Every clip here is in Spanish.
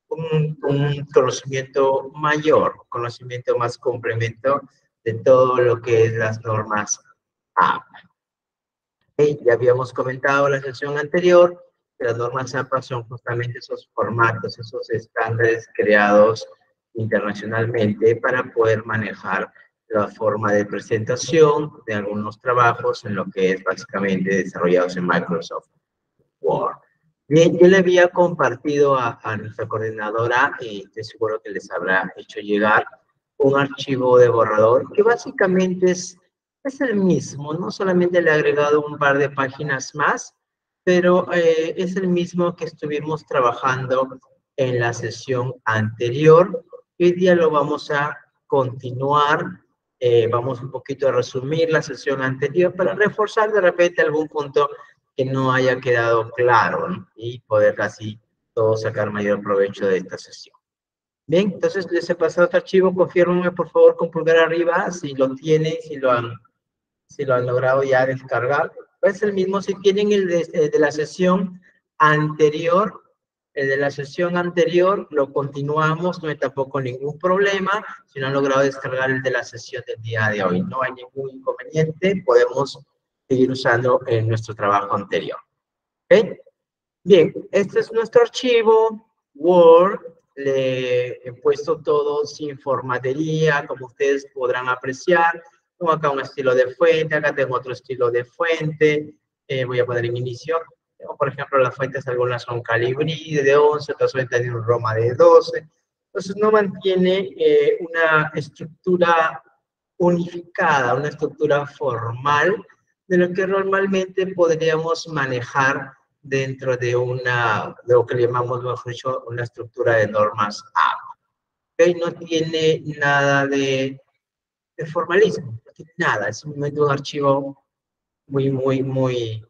un conocimiento mayor, conocimiento más complemento de todo lo que es las normas APA. Ya habíamos comentado en la sesión anterior que las normas APA son justamente esos formatos, esos estándares creados internacionalmente para poder manejar la forma de presentación de algunos trabajos en lo que es básicamente desarrollados en Microsoft Word. Bien, yo le había compartido a nuestra coordinadora, y estoy seguro que les habrá hecho llegar un archivo de borrador que básicamente es el mismo, no solamente le he agregado un par de páginas más, pero es el mismo que estuvimos trabajando en la sesión anterior. Hoy día lo vamos a continuar, vamos un poquito a resumir la sesión anterior para reforzar de repente algún punto que no haya quedado claro, ¿no? Y poder así todos sacar mayor provecho de esta sesión. Bien, entonces les he pasado este archivo, confírmenme por favor con pulgar arriba si lo tienen, si lo han logrado ya descargar. Es el mismo si tienen el de la sesión anterior, el de la sesión anterior lo continuamos, no hay tampoco ningún problema. Si no han logrado descargar el de la sesión del día de hoy, no hay ningún inconveniente, podemos seguir usando en nuestro trabajo anterior. ¿Ok? Bien, este es nuestro archivo Word. Le he puesto todo sin formatería, como ustedes podrán apreciar. Tengo acá un estilo de fuente, acá tengo otro estilo de fuente. Voy a poner en inicio. Tengo, por ejemplo, las fuentes, algunas son Calibri de 11, otras son Times New Roman de 12. Entonces no mantiene una estructura unificada, una estructura formal de lo que normalmente podríamos manejar dentro de de lo que le llamamos, mejor dicho, una estructura de normas APA. ¿Okay? No tiene nada de formalismo, no tiene nada, es simplemente un archivo muy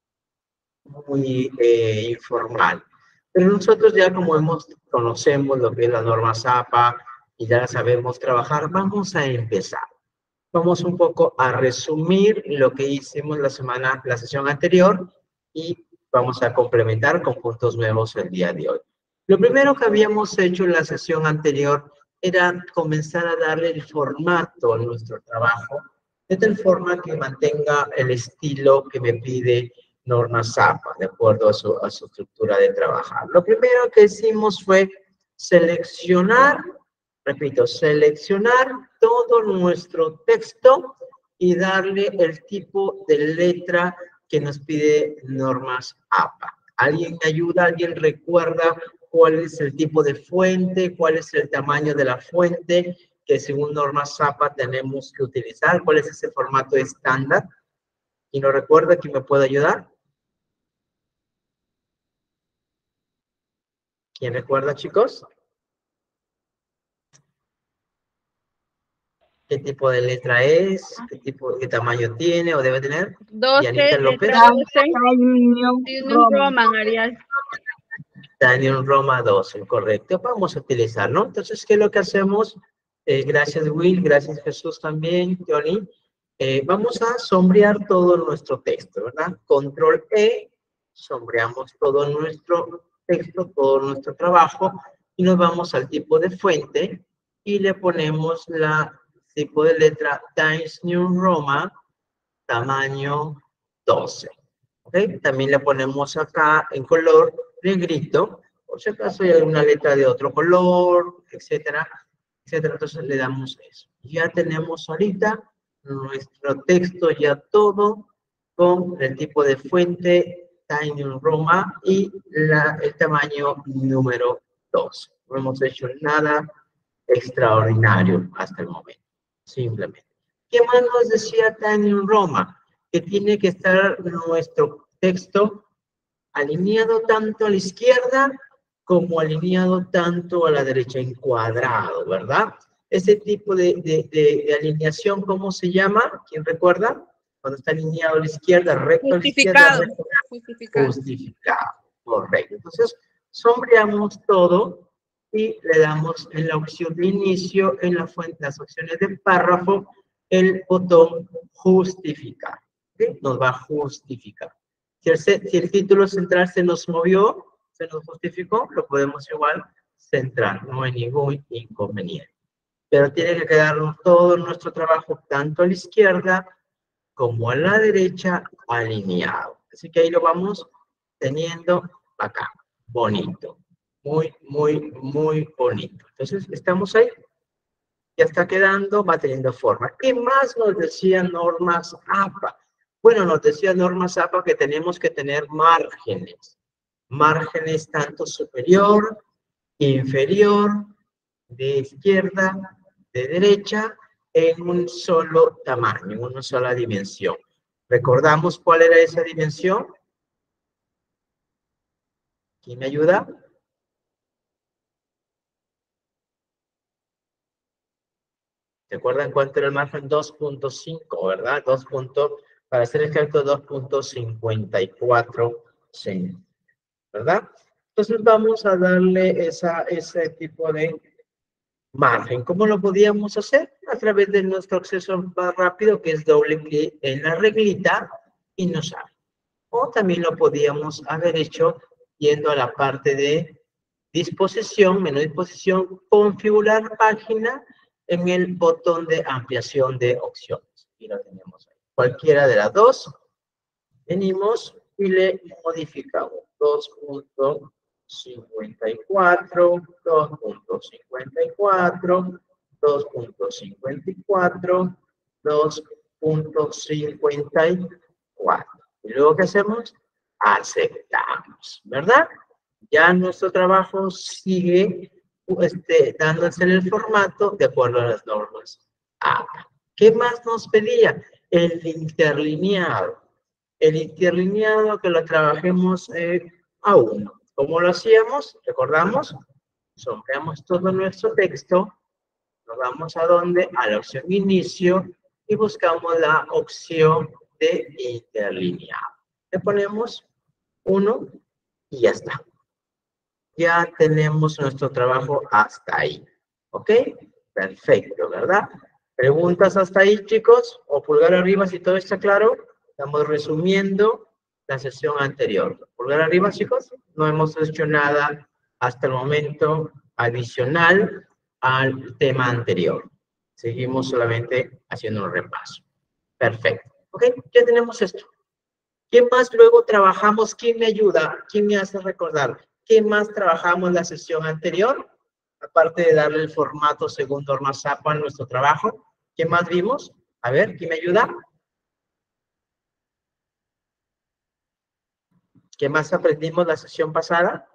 informal. Pero nosotros ya como conocemos lo que es las normas APA y ya sabemos trabajar, vamos a empezar. Vamos un poco a resumir lo que hicimos la sesión anterior y vamos a complementar con puntos nuevos el día de hoy. Lo primero que habíamos hecho en la sesión anterior era comenzar a darle el formato a nuestro trabajo, de tal forma que mantenga el estilo que me pide normas APA, de acuerdo a su estructura de trabajar. Lo primero que hicimos fue seleccionar, repito, seleccionar todo nuestro texto y darle el tipo de letra que nos pide normas APA. ¿Alguien me ayuda? ¿Alguien recuerda cuál es el tipo de fuente? ¿Cuál es el tamaño de la fuente que según normas APA tenemos que utilizar? ¿Cuál es ese formato estándar? ¿Y no recuerda? ¿Quién me puede ayudar? ¿Quién recuerda, chicos? ¿Qué tipo de letra es? ¿Qué tamaño tiene o debe tener? 12, Dianita López. letra 12. Tiene un Roman, Ariel. Daniel Roma 12, correcto. Vamos a utilizar, ¿no? Entonces, ¿qué es lo que hacemos? Gracias, Will. Gracias, Jesús también, Johnny. Vamos a sombrear todo nuestro texto, ¿verdad? Control E, sombreamos todo nuestro texto, todo nuestro trabajo, y nos vamos al tipo de fuente y le ponemos la tipo de letra Times New Roman, tamaño 12. ¿Okay? También le ponemos acá en color negrito, por si acaso hay alguna letra de otro color, etcétera, etcétera. Entonces le damos eso. Ya tenemos ahorita nuestro texto ya todo con el tipo de fuente Tiny Roman y el tamaño número 2. No hemos hecho nada extraordinario hasta el momento, simplemente. ¿Qué más nos decía Tiny Roman? Que tiene que estar nuestro texto alineado tanto a la izquierda como alineado tanto a la derecha, en cuadrado, ¿verdad? Ese tipo de alineación, ¿cómo se llama? ¿Quién recuerda? Cuando está alineado a la izquierda, recto a la izquierda, recto. Justificado. Correcto. Entonces, sombreamos todo y le damos en la opción de inicio, en la fuente, las opciones del párrafo, el botón justificar. ¿Okay? Nos va a justificar. Si el título central se nos movió, se nos justificó, lo podemos igual central, no hay ningún inconveniente. Pero tiene que quedar todo nuestro trabajo, tanto a la izquierda como a la derecha, alineado. Así que ahí lo vamos teniendo acá, bonito. Muy, muy, muy bonito. Entonces, estamos ahí. Ya está quedando, va teniendo forma. ¿Qué más nos decían normas APA? Bueno, nos decían normas APA que tenemos que tener márgenes. Márgenes tanto superior, inferior, de izquierda, de derecha, en un solo tamaño, en una sola dimensión. ¿Recordamos cuál era esa dimensión? ¿Quién me ayuda? ¿Se acuerdan cuánto era el margen? 2.5, ¿verdad? Para ser exacto, 2.54 centímetros, ¿verdad? Entonces vamos a darle ese tipo de margen. ¿Cómo lo podíamos hacer? A través de nuestro acceso más rápido, que es doble clic en la reglita y nos abre. O también lo podíamos haber hecho yendo a la parte de disposición, menú disposición, configurar página en el botón de ampliación de opciones. Y lo tenemos ahí. Cualquiera de las dos, venimos y le modificamos 2.54, 2.54, 2.54, 2.54. Y luego, ¿qué hacemos? Aceptamos, ¿verdad? Ya nuestro trabajo sigue dándose el formato de acuerdo a las normas. ¿Qué más nos pedía? El interlineado. El interlineado que lo trabajemos a uno. ¿Cómo lo hacíamos? ¿Recordamos? Sombreamos todo nuestro texto. Nos vamos a dónde? A la opción inicio y buscamos la opción de interlineado. Le ponemos 1 y ya está. Ya tenemos nuestro trabajo hasta ahí. ¿Ok? Perfecto, ¿verdad? ¿Preguntas hasta ahí, chicos? ¿O pulgar arriba si todo está claro? Estamos resumiendo la sesión anterior. Pulgar arriba, chicos. No hemos hecho nada hasta el momento adicional al tema anterior. Seguimos solamente haciendo un repaso. Perfecto. ¿Ok? Ya tenemos esto. ¿Qué más luego trabajamos? ¿Quién me ayuda? ¿Quién me hace recordar? ¿Qué más trabajamos en la sesión anterior? Aparte de darle el formato según normas APA a nuestro trabajo. ¿Qué más vimos? A ver, ¿quién me ayuda? ¿Qué más aprendimos la sesión pasada?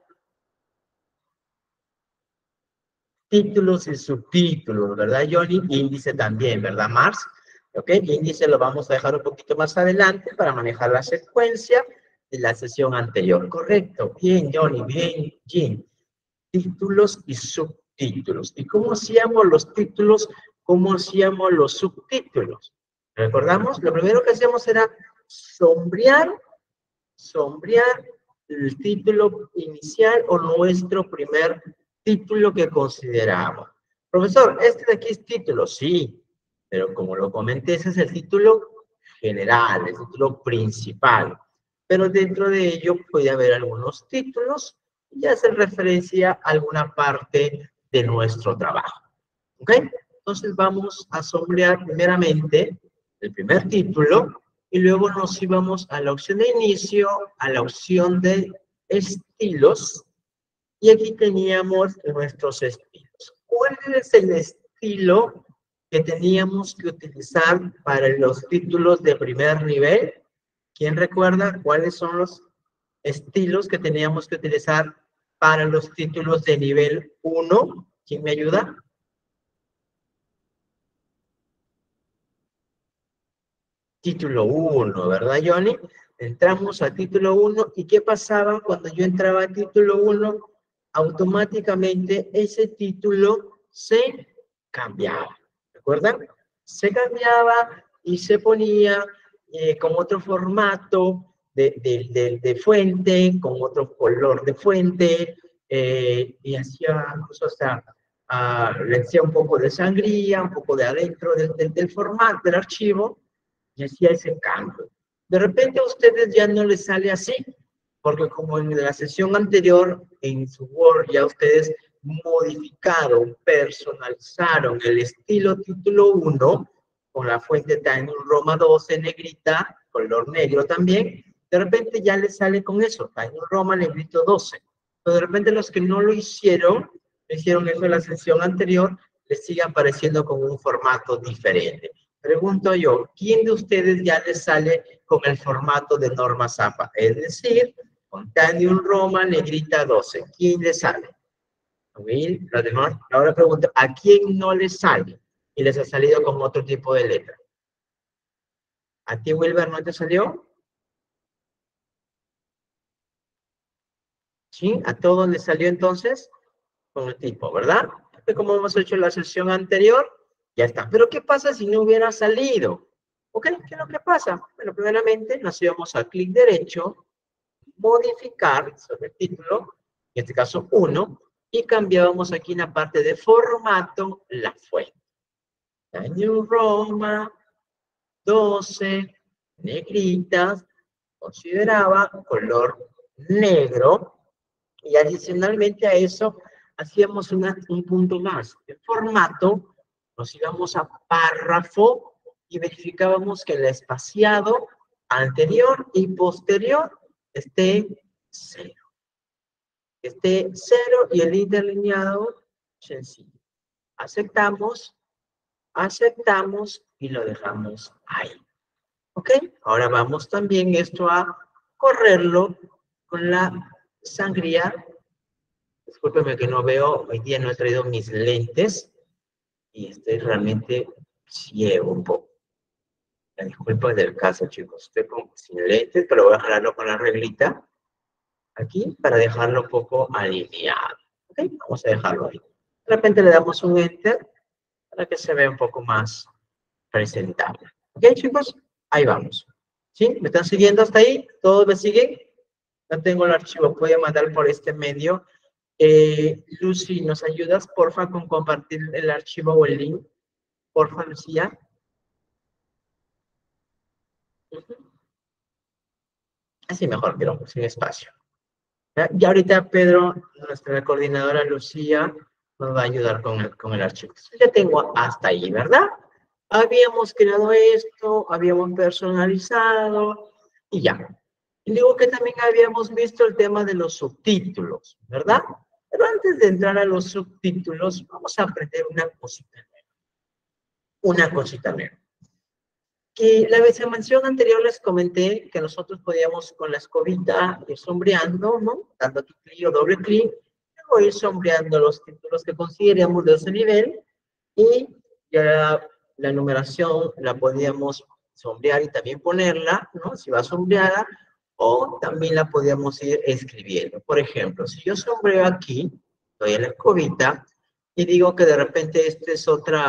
Títulos y subtítulos, ¿verdad, Johnny? Índice también, ¿verdad, Mars? ¿Ok? Índice lo vamos a dejar un poquito más adelante para manejar la secuencia de la sesión anterior. Correcto. Bien, Johnny. Bien, Jim. Títulos y subtítulos. ¿Y cómo hacíamos los títulos? ¿Cómo hacíamos los subtítulos? ¿Recordamos? Lo primero que hacíamos era sombrear el título inicial o nuestro primer título que consideramos. Profesor, este de aquí es título, sí, pero como lo comenté, ese es el título general, el título principal. Pero dentro de ello puede haber algunos títulos y hacen referencia a alguna parte de nuestro trabajo. ¿Ok? Entonces vamos a sombrear primeramente el primer título y luego nos íbamos a la opción de inicio, a la opción de estilos, y aquí teníamos nuestros estilos. ¿Cuál es el estilo que teníamos que utilizar para los títulos de primer nivel? ¿Quién recuerda cuáles son los estilos que teníamos que utilizar para los títulos de nivel 1? ¿Quién me ayuda? Título 1, ¿verdad, Johnny? Entramos a título 1, ¿y qué pasaba cuando yo entraba a título 1? Automáticamente ese título se cambiaba, ¿recuerdan? Se cambiaba y se ponía con otro formato de fuente, con otro color de fuente, y hacía incluso hasta, le hacía un poco de sangría, un poco de adentro del formato del archivo, y hacía ese cambio. De repente a ustedes ya no les sale así, porque como en la sesión anterior, en su Word, ya ustedes modificaron, personalizaron el estilo título 1 con la fuente Times New Roman 12 negrita, color negro también, de repente ya les sale con eso, Times New Roman negrito 12. Pero de repente los que no lo hicieron eso en la sesión anterior, les sigue apareciendo con un formato diferente. Pregunto yo, ¿quién de ustedes ya les sale con el formato de norma Zapa? Es decir, con Times New Roman negrita 12. ¿Quién les sale? Los demás. Ahora pregunto, ¿a quién no les sale? Y les ha salido con otro tipo de letra. ¿A ti, Wilber, no te salió? ¿Sí? ¿A todos les salió entonces? Con el tipo, ¿verdad? Como hemos hecho en la sesión anterior, ya está. Pero ¿qué pasa si no hubiera salido? ¿Ok? ¿Qué es lo que pasa? Bueno, primeramente nos íbamos a clic derecho, modificar sobre el título, en este caso 1, y cambiábamos aquí en la parte de formato la fuente. New Roma, 12, negritas, consideraba color negro, y adicionalmente a eso hacíamos un punto más. En formato, nos íbamos a párrafo y verificábamos que el espaciado anterior y posterior esté 0. Esté 0 y el interlineado sencillo. Aceptamos y lo dejamos ahí. ¿Ok? Ahora vamos también esto a correrlo con la sangría. Discúlpeme que no veo, hoy día no he traído mis lentes y estoy realmente ciego un poco. La disculpa del caso, chicos. Estoy sin lentes, pero voy a jalarlo con la reglita aquí para dejarlo un poco alineado. ¿Ok? Vamos a dejarlo ahí. De repente le damos un enter para que se vea un poco más presentable. ¿Ok, chicos? Ahí vamos. ¿Sí? ¿Me están siguiendo hasta ahí? ¿Todos me siguen? No tengo el archivo, voy a mandar por este medio. Lucy, ¿nos ayudas, porfa, con compartir el archivo o el link? Porfa, Lucía. Así mejor, pero sin espacio. Y ahorita Pedro, nuestra coordinadora Lucía, nos va a ayudar con el archivo. Ya tengo hasta ahí, ¿verdad? Habíamos creado esto, habíamos personalizado y ya. Y digo que también habíamos visto el tema de los subtítulos, ¿verdad? Pero antes de entrar a los subtítulos, vamos a aprender una cosita nueva. Una cosita nueva. Que la mención anterior les comenté que nosotros podíamos con la escobita ir sombreando, ¿no? Dando clic o doble clic, luego ir sombreando los títulos que consideremos de ese nivel y ya la numeración la podíamos sombrear y también ponerla, ¿no? Si va sombreada, o también la podíamos ir escribiendo. Por ejemplo, si yo sombreo aquí, doy a la escobita y digo que de repente este es otro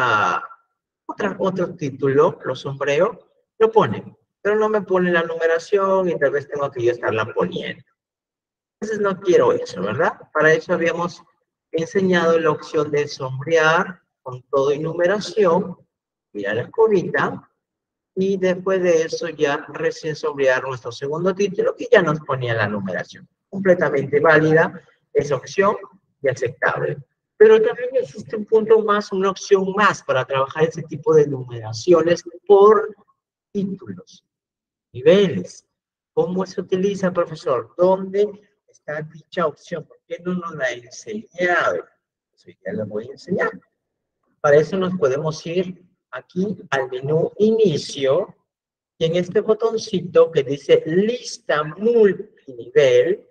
título, lo sombreo, lo pone, pero no me pone la numeración y tal vez tengo que yo estarla poniendo. Entonces no quiero eso, ¿verdad? Para eso habíamos enseñado la opción de sombrear con todo y numeración, mira la escobita, y después de eso ya recién sombrear nuestro segundo título que ya nos ponía la numeración. Completamente válida esa opción y aceptable. Pero también existe un punto más, una opción más para trabajar ese tipo de numeraciones por títulos, niveles. ¿Cómo se utiliza, profesor? ¿Dónde está dicha opción? ¿Por qué no nos la ha enseñado? Eso ya lo voy a enseñar. Para eso nos podemos ir aquí al menú inicio y en este botoncito que dice lista multinivel,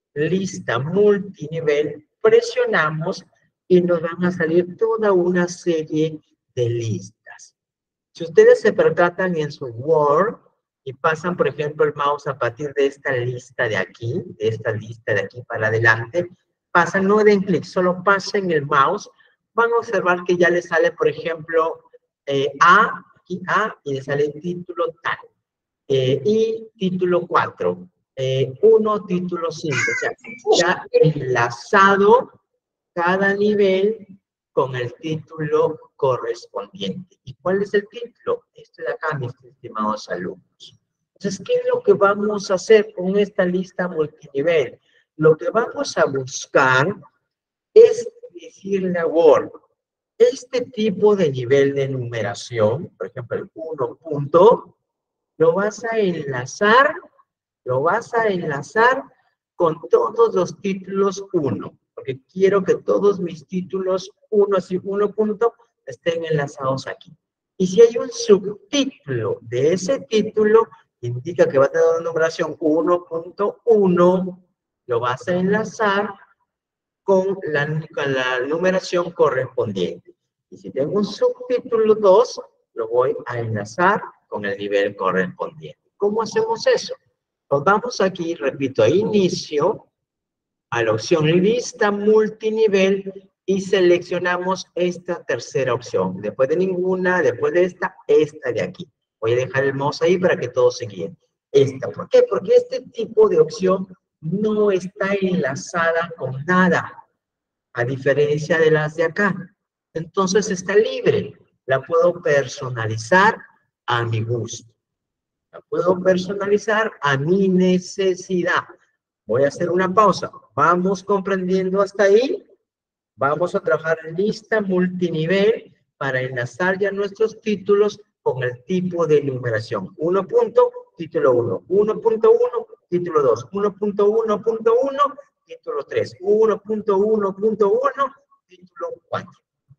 presionamos y nos van a salir toda una serie de listas. Si ustedes se percatan en su Word y pasan, por ejemplo, el mouse a partir de esta lista de aquí para adelante, pasan, no den clic, solo pasen el mouse, van a observar que ya les sale, por ejemplo, aquí A, y les sale título tal, y título 4, 1, título 5, o sea, ya enlazado cada nivel con el título correspondiente. ¿Y cuál es el título? Este de acá, mis estimados alumnos. Entonces, ¿qué es lo que vamos a hacer con esta lista multinivel? Lo que vamos a buscar es decirle a Word, este tipo de nivel de numeración, por ejemplo, el 1 punto, lo vas a enlazar con todos los títulos 1, porque quiero que todos mis títulos 1 y 1 punto estén enlazados aquí. Y si hay un subtítulo de ese título, indica que va a tener una numeración 1.1, lo vas a enlazar con la numeración correspondiente. Y si tengo un subtítulo 2, lo voy a enlazar con el nivel correspondiente. ¿Cómo hacemos eso? Nos vamos aquí, repito, a inicio, a la opción lista multinivel y seleccionamos esta tercera opción. Después de ninguna, después de esta de aquí. Voy a dejar el mouse ahí para que todos se guíen. Esta, ¿por qué? Porque este tipo de opción no está enlazada con nada, a diferencia de las de acá. Entonces está libre. La puedo personalizar a mi gusto. La puedo personalizar a mi necesidad. Voy a hacer una pausa. Vamos comprendiendo hasta ahí. Vamos a trabajar en lista multinivel para enlazar ya nuestros títulos con el tipo de numeración. 1 punto, título 1. 1.1, título 2. 1.1.1, título 3. 1.1.1, título 4.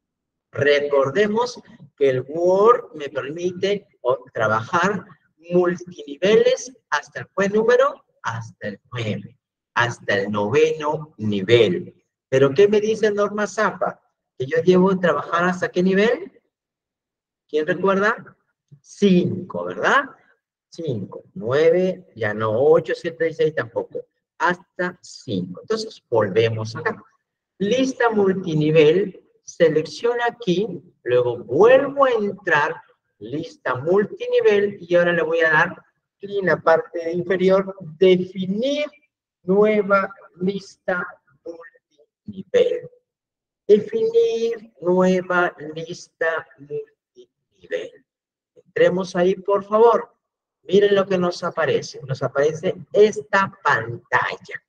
Recordemos que el Word me permite trabajar multiniveles hasta el buen número, hasta el 9, hasta el 9º nivel. ¿Pero qué me dice Norma Zappa? ¿Que yo debo trabajar hasta qué nivel? ¿Quién recuerda? 5, ¿verdad? 5, 9, ya no 8, 7 y 6 tampoco. Hasta 5. Entonces, volvemos acá. Lista multinivel, selecciona aquí, luego vuelvo a entrar, lista multinivel, y ahora le voy a dar clic en la parte inferior, definir nueva lista multinivel. Definir nueva lista multinivel. Entremos ahí, por favor. Miren lo que nos aparece. Nos aparece esta pantalla.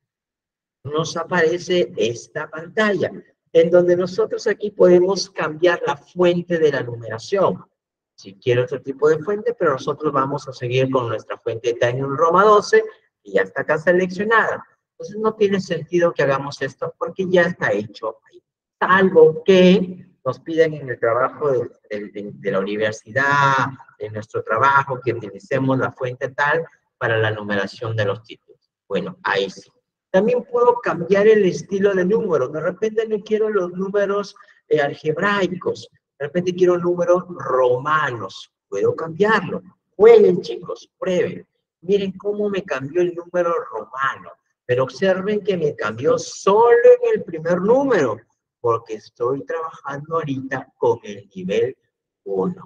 Nos aparece esta pantalla, en donde nosotros aquí podemos cambiar la fuente de la numeración. Si quiero otro tipo de fuente, pero nosotros vamos a seguir con nuestra fuente Times New Roman 12, y ya está acá seleccionada. Entonces no tiene sentido que hagamos esto, porque ya está hecho ahí. Salvo que nos piden en el trabajo de la universidad, en nuestro trabajo, que utilicemos la fuente tal para la numeración de los títulos. Bueno, ahí sí. También puedo cambiar el estilo de número. De repente no quiero los números algebraicos. De repente quiero números romanos. Puedo cambiarlo. Jueguen, chicos, prueben. Miren cómo me cambió el número romano. Pero observen que me cambió solo en el primer número, porque estoy trabajando ahorita con el nivel 1.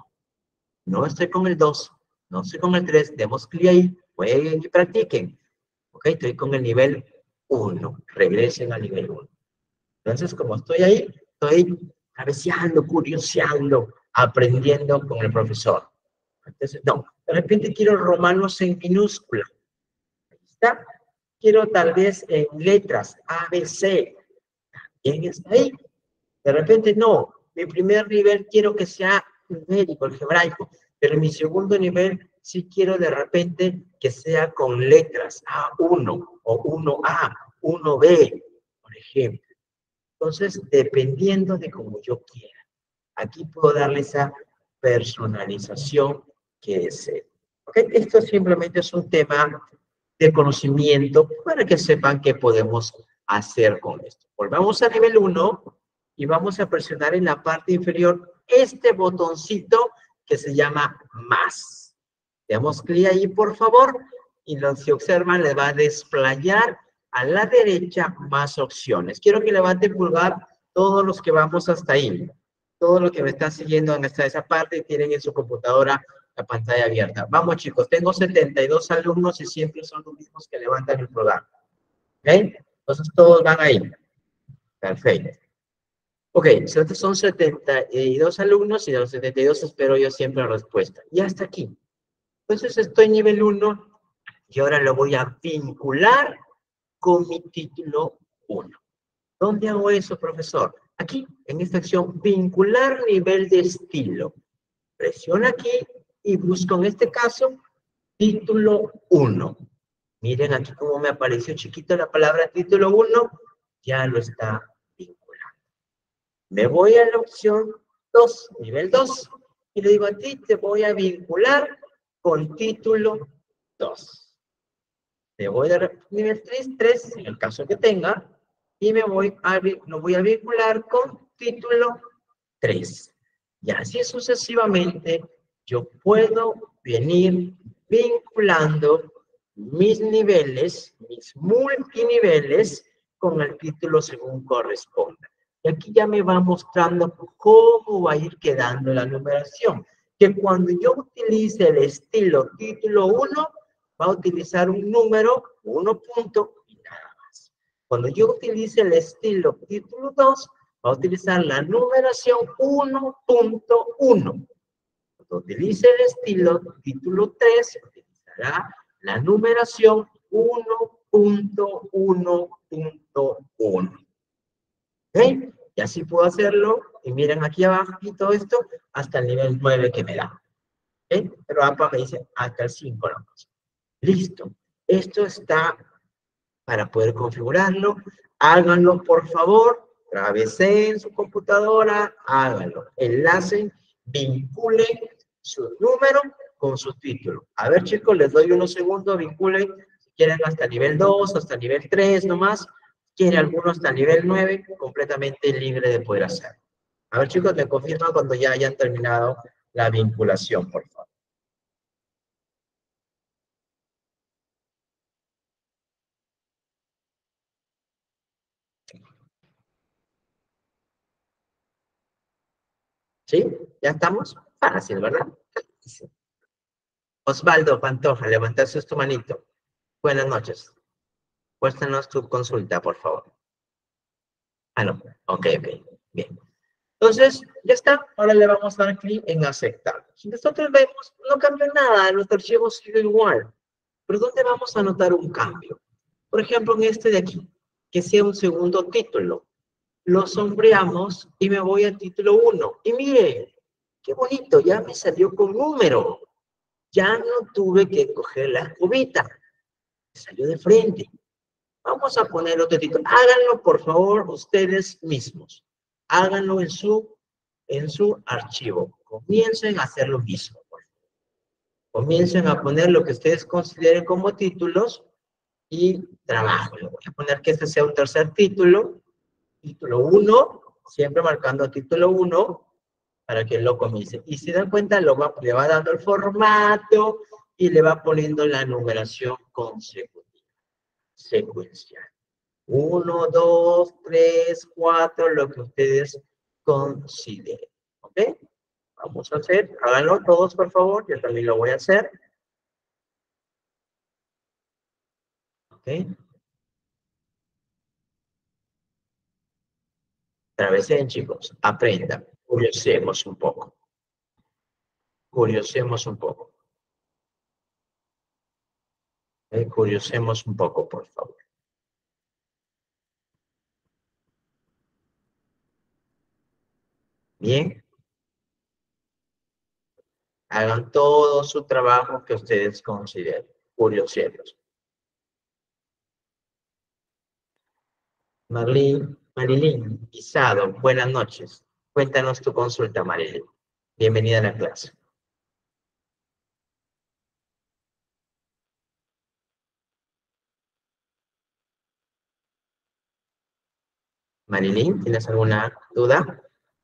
No estoy con el 2, no estoy con el 3. Demos clic ahí, jueguen y practiquen. Ok, estoy con el nivel 1. Regresen al nivel 1. Entonces, como estoy ahí, estoy cabeceando, curioseando, aprendiendo con el profesor. Entonces, no, de repente quiero romanos en minúscula. Ahí está. Quiero tal vez en letras, A, B, C. ¿Quién está ahí? De repente, no. Mi primer nivel quiero que sea numérico, algebraico. Pero en mi segundo nivel sí quiero de repente que sea con letras, A1 o 1A, 1B, por ejemplo. Entonces, dependiendo de cómo yo quiera, aquí puedo darle esa personalización que desee. ¿Okay? Esto simplemente es un tema de conocimiento para que sepan qué podemos hacer con esto. Volvamos a nivel 1 y vamos a presionar en la parte inferior este botoncito que se llama más. Damos clic ahí, por favor, y si observan, le va a desplayar a la derecha más opciones. Quiero que levanten pulgar todos los que vamos hasta ahí. Todos los que me están siguiendo en esa parte y tienen en su computadora la pantalla abierta. Vamos, chicos, tengo 72 alumnos y siempre son los mismos que levantan el pulgar. ¿Ok? Entonces todos van ahí. Perfecto. Ok, entonces son 72 alumnos y de los 72 espero yo siempre la respuesta. Y hasta aquí. Entonces estoy en nivel 1 y ahora lo voy a vincular con mi título 1. ¿Dónde hago eso, profesor? Aquí, en esta acción, vincular nivel de estilo. Presiona aquí y busco en este caso título 1. Miren aquí cómo me apareció chiquito la palabra título 1. Ya lo está vinculando. Me voy a la opción 2, nivel 2. Y le digo a ti, te voy a vincular con título 2. Me voy a nivel 3, en el caso que tenga. Y lo voy a vincular con título 3. Y así sucesivamente, yo puedo venir vinculando mis niveles, mis multiniveles, con el título según corresponda. Y aquí ya me va mostrando cómo va a ir quedando la numeración. Que cuando yo utilice el estilo título 1, va a utilizar un número, 1 punto y nada más. Cuando yo utilice el estilo título 2, va a utilizar la numeración 1.1. Cuando utilice el estilo título 3, utilizará la numeración 1.1.1. ¿Ok? Y así puedo hacerlo. Y miren aquí abajo y todo esto hasta el nivel 9 que me da. ¿Ok? Pero APA me dice hasta el 5 nomás. Listo. Esto está para poder configurarlo. Háganlo, por favor. Traveseen su computadora. Háganlo. Enlacen, vinculen su número con su título. A ver, chicos, les doy unos segundos. Vinculen. Si quieren hasta nivel 2, hasta nivel 3 nomás. Quieren algunos hasta nivel 9, completamente libre de poder hacerlo. A ver, chicos, me confirman cuando ya hayan terminado la vinculación, por favor. ¿Sí? ¿Ya estamos? Fácil, ¿verdad? Sí. Osvaldo Pantoja, levantaste tu manito. Buenas noches. Cuéntanos tu consulta, por favor. Ah, no. Ok. Bien. Entonces, ya está. Ahora le vamos a dar clic en aceptar. Si nosotros vemos, no cambió nada. Nuestro archivo sigue igual. Pero ¿dónde vamos a notar un cambio? Por ejemplo, en este de aquí, que sea un segundo título. Lo sombreamos y me voy al título 1. Y miren, qué bonito, ya me salió con número. Ya no tuve que coger la cubita. Me salió de frente. Vamos a poner otro título. Háganlo, por favor, ustedes mismos. Háganlo en su archivo. Comiencen a hacer lo mismo. Comiencen a poner lo que ustedes consideren como títulos y trabajo. Voy a poner que este sea un tercer título. Título 1, siempre marcando título 1 para que lo comience. Y si dan cuenta, le va dando el formato y le va poniendo la numeración consecutiva, secuencial. 1, 2, 3, 4, lo que ustedes consideren. ¿Ok? Vamos a hacer, háganlo todos, por favor. Yo también lo voy a hacer. ¿Ok? Travesen, chicos. Aprendan. Curiosemos un poco. Curiosemos un poco. Curiosemos un poco, por favor. Bien. Hagan todo su trabajo que ustedes consideren. Curioseros. Marilyn Guisado, buenas noches. Cuéntanos tu consulta, Marilyn. Bienvenida a la clase. Marilyn, ¿tienes alguna duda?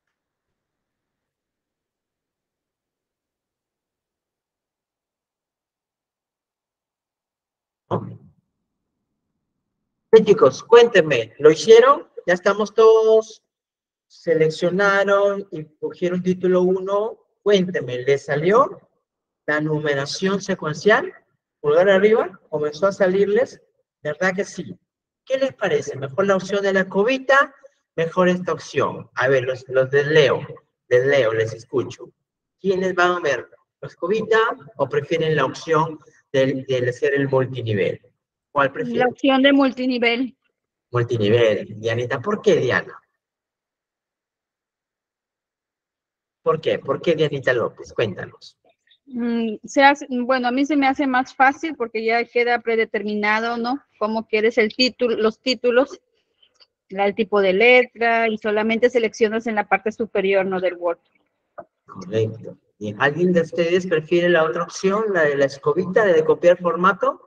¿No? Sí, chicos, cuéntenme, ¿lo hicieron? ¿Ya estamos todos? ¿Seleccionaron y cogieron título 1? Cuéntenme, ¿les salió la numeración secuencial? Pulgar arriba, comenzó a salirles. ¿Verdad que sí? ¿Qué les parece? ¿Mejor la opción de la cubita? Mejor esta opción. A ver, los les leo, les escucho. ¿Quiénes van a ver? ¿Los cubita o prefieren la opción de hacer el multinivel? ¿Cuál La prefieren? opción de multinivel. Multinivel. Dianita, ¿por qué, Diana? ¿Por qué? ¿Por qué, Dianita López? Cuéntanos. Bueno, a mí se me hace más fácil porque ya queda predeterminado, ¿no? Cómo quieres el título, los títulos, el tipo de letra y solamente seleccionas en la parte superior, ¿no? Del Word. Correcto. Bien. ¿Alguien de ustedes prefiere la otra opción, la de la escobita, de copiar formato?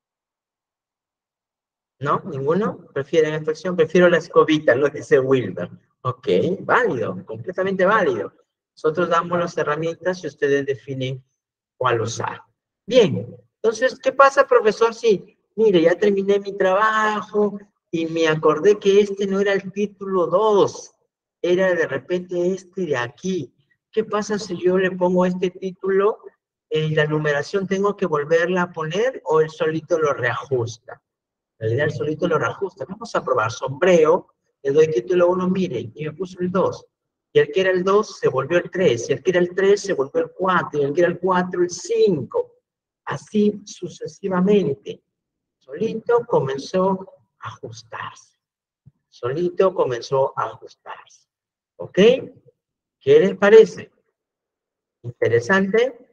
¿No? ¿Ninguno? ¿Prefieren esta opción? Prefiero la escobita, lo dice Wilber. Ok, válido, completamente válido. Nosotros damos las herramientas y ustedes definen cuál usar. Bien, entonces, ¿qué pasa, profesor? Sí, mire, ya terminé mi trabajo y me acordé que este no era el título 2, era de repente este de aquí. ¿Qué pasa si yo le pongo este título en la numeración? ¿Tengo que volverla a poner o él solito lo reajusta? En realidad él solito lo reajusta. Vamos a probar. Sombrero, le doy título 1, miren, y me puso el 2. Y el que era el 2 se volvió el 3, y el que era el 3 se volvió el 4, y el que era el 4 el 5. Así sucesivamente. Solito comenzó a ajustarse. Solito comenzó a ajustarse. ¿Ok? ¿Qué les parece? ¿Interesante?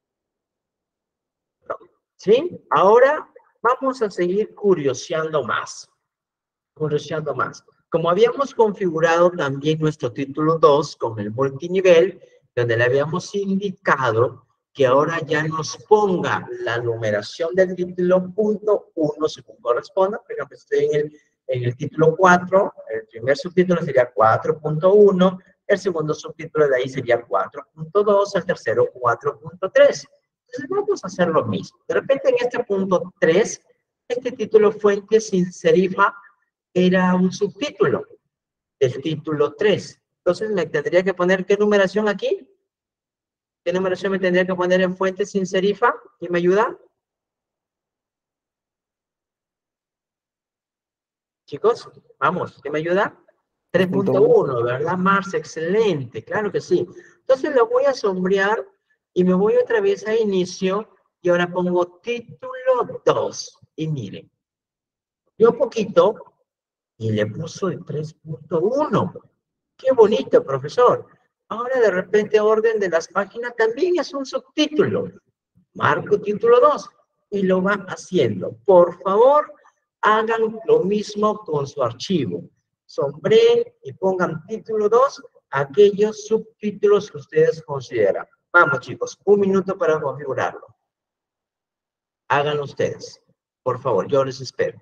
No. ¿Sí? Ahora vamos a seguir curioseando más. Curioseando más. Como habíamos configurado también nuestro título 2 con el multinivel, donde le habíamos indicado que ahora ya nos ponga la numeración del título punto 1 según corresponda. Por ejemplo, estoy en el título 4, el primer subtítulo sería 4.1, el segundo subtítulo de ahí sería 4.2, el tercero 4.3. Entonces vamos a hacer lo mismo. De repente en este punto 3, este título fuente sin serifa era un subtítulo del título 3. Entonces me tendría que poner, ¿qué numeración aquí? ¿Qué numeración me tendría que poner en fuente sin serifa? ¿Quién me ayuda? Chicos, vamos, ¿quién me ayuda? 3.1. 3.1, ¿verdad, Mars? Excelente, claro que sí. Entonces lo voy a sombrear y me voy otra vez a inicio y ahora pongo título 2. Y miren, yo poquito y le puso el 3.1. Qué bonito, profesor. Ahora de repente orden de las páginas también es un subtítulo. Marco título 2 y lo va haciendo. Por favor, hagan lo mismo con su archivo. Sombreen y pongan título 2 aquellos subtítulos que ustedes consideran. Vamos, chicos, un minuto para configurarlo. Háganlo ustedes. Por favor, yo les espero.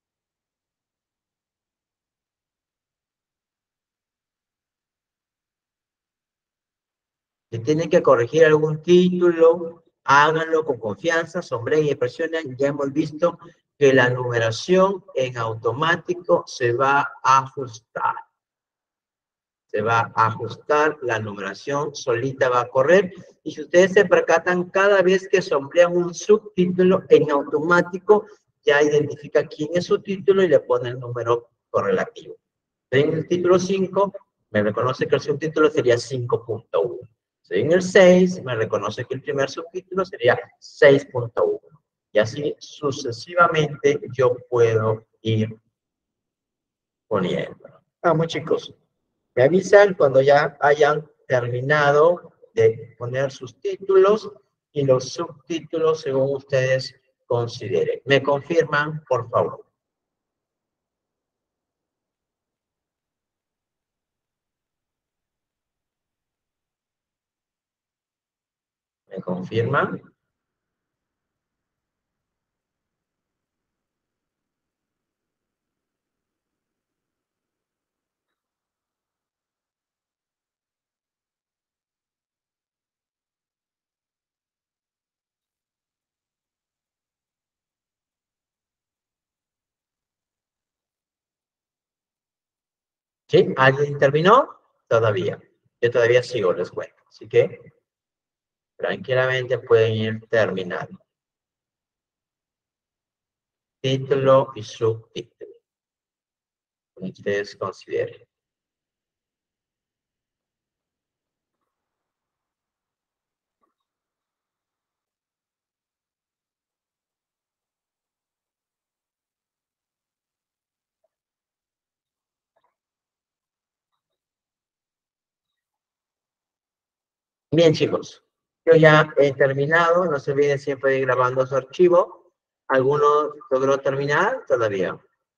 Si tienen que corregir algún título, háganlo con confianza, sombreen y presionen. Ya hemos visto que la numeración en automático se va a ajustar. Se va a ajustar, la numeración solita va a correr. Y si ustedes se percatan, cada vez que sombrean un subtítulo en automático, ya identifica quién es su título y le pone el número correlativo. En el título 5, me reconoce que el subtítulo sería 5.1. En el 6, me reconoce que el primer subtítulo sería 6.1. Y así sucesivamente yo puedo ir poniendo. Vamos, chicos. Me avisan cuando ya hayan terminado de poner sus títulos y los subtítulos según ustedes consideren. ¿Me confirman, por favor? ¿Me confirman? ¿Sí? ¿Alguien terminó? Todavía. Yo todavía sigo, les cuento. Así que tranquilamente pueden ir terminando. Título y subtítulo. Como ustedes consideren. Bien, chicos, yo ya he terminado. No se olviden siempre de ir grabando su archivo. ¿Alguno logró terminar? Todavía.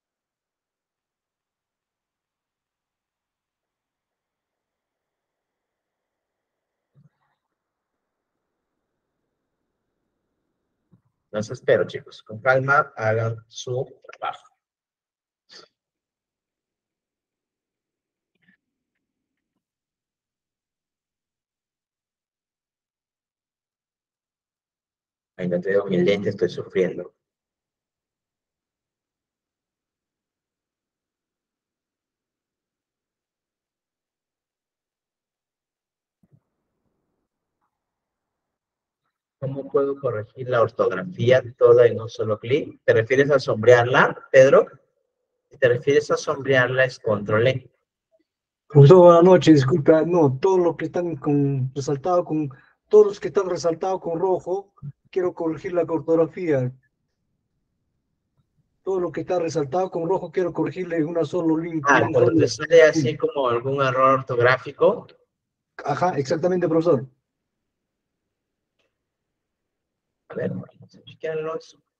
Los espero, chicos. Con calma, hagan su trabajo. Ahí no te veo mi lente, estoy sufriendo. ¿Cómo puedo corregir la ortografía toda en un solo clic? ¿Te refieres a sombrearla, Pedro? Si te refieres a sombrearla, es control E. Profesor, buenas noches, disculpa, no, todos los que están con resaltado con, todos los que están resaltados con rojo, quiero corregir la ortografía. Todo lo que está resaltado con rojo, quiero corregirle en una solo link, en Ah, un cuando te solo. sale así como algún error ortográfico. Ajá, exactamente, profesor. A ver, vamos a chequearlo.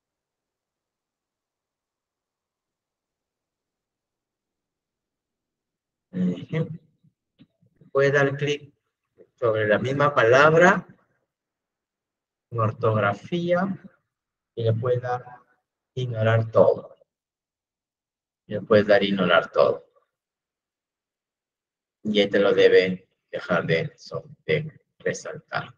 Ujú. Puedes dar clic sobre la misma palabra, en ortografía, y le puedes dar ignorar todo. Y le puedes dar ignorar todo. Y ahí te lo debe dejar de resaltar.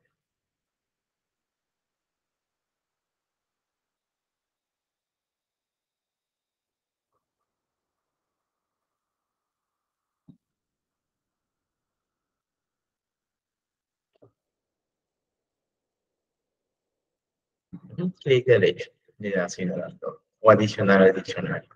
Ujú. Clic derecho, le das ignorar todo. O adicionar al diccionario.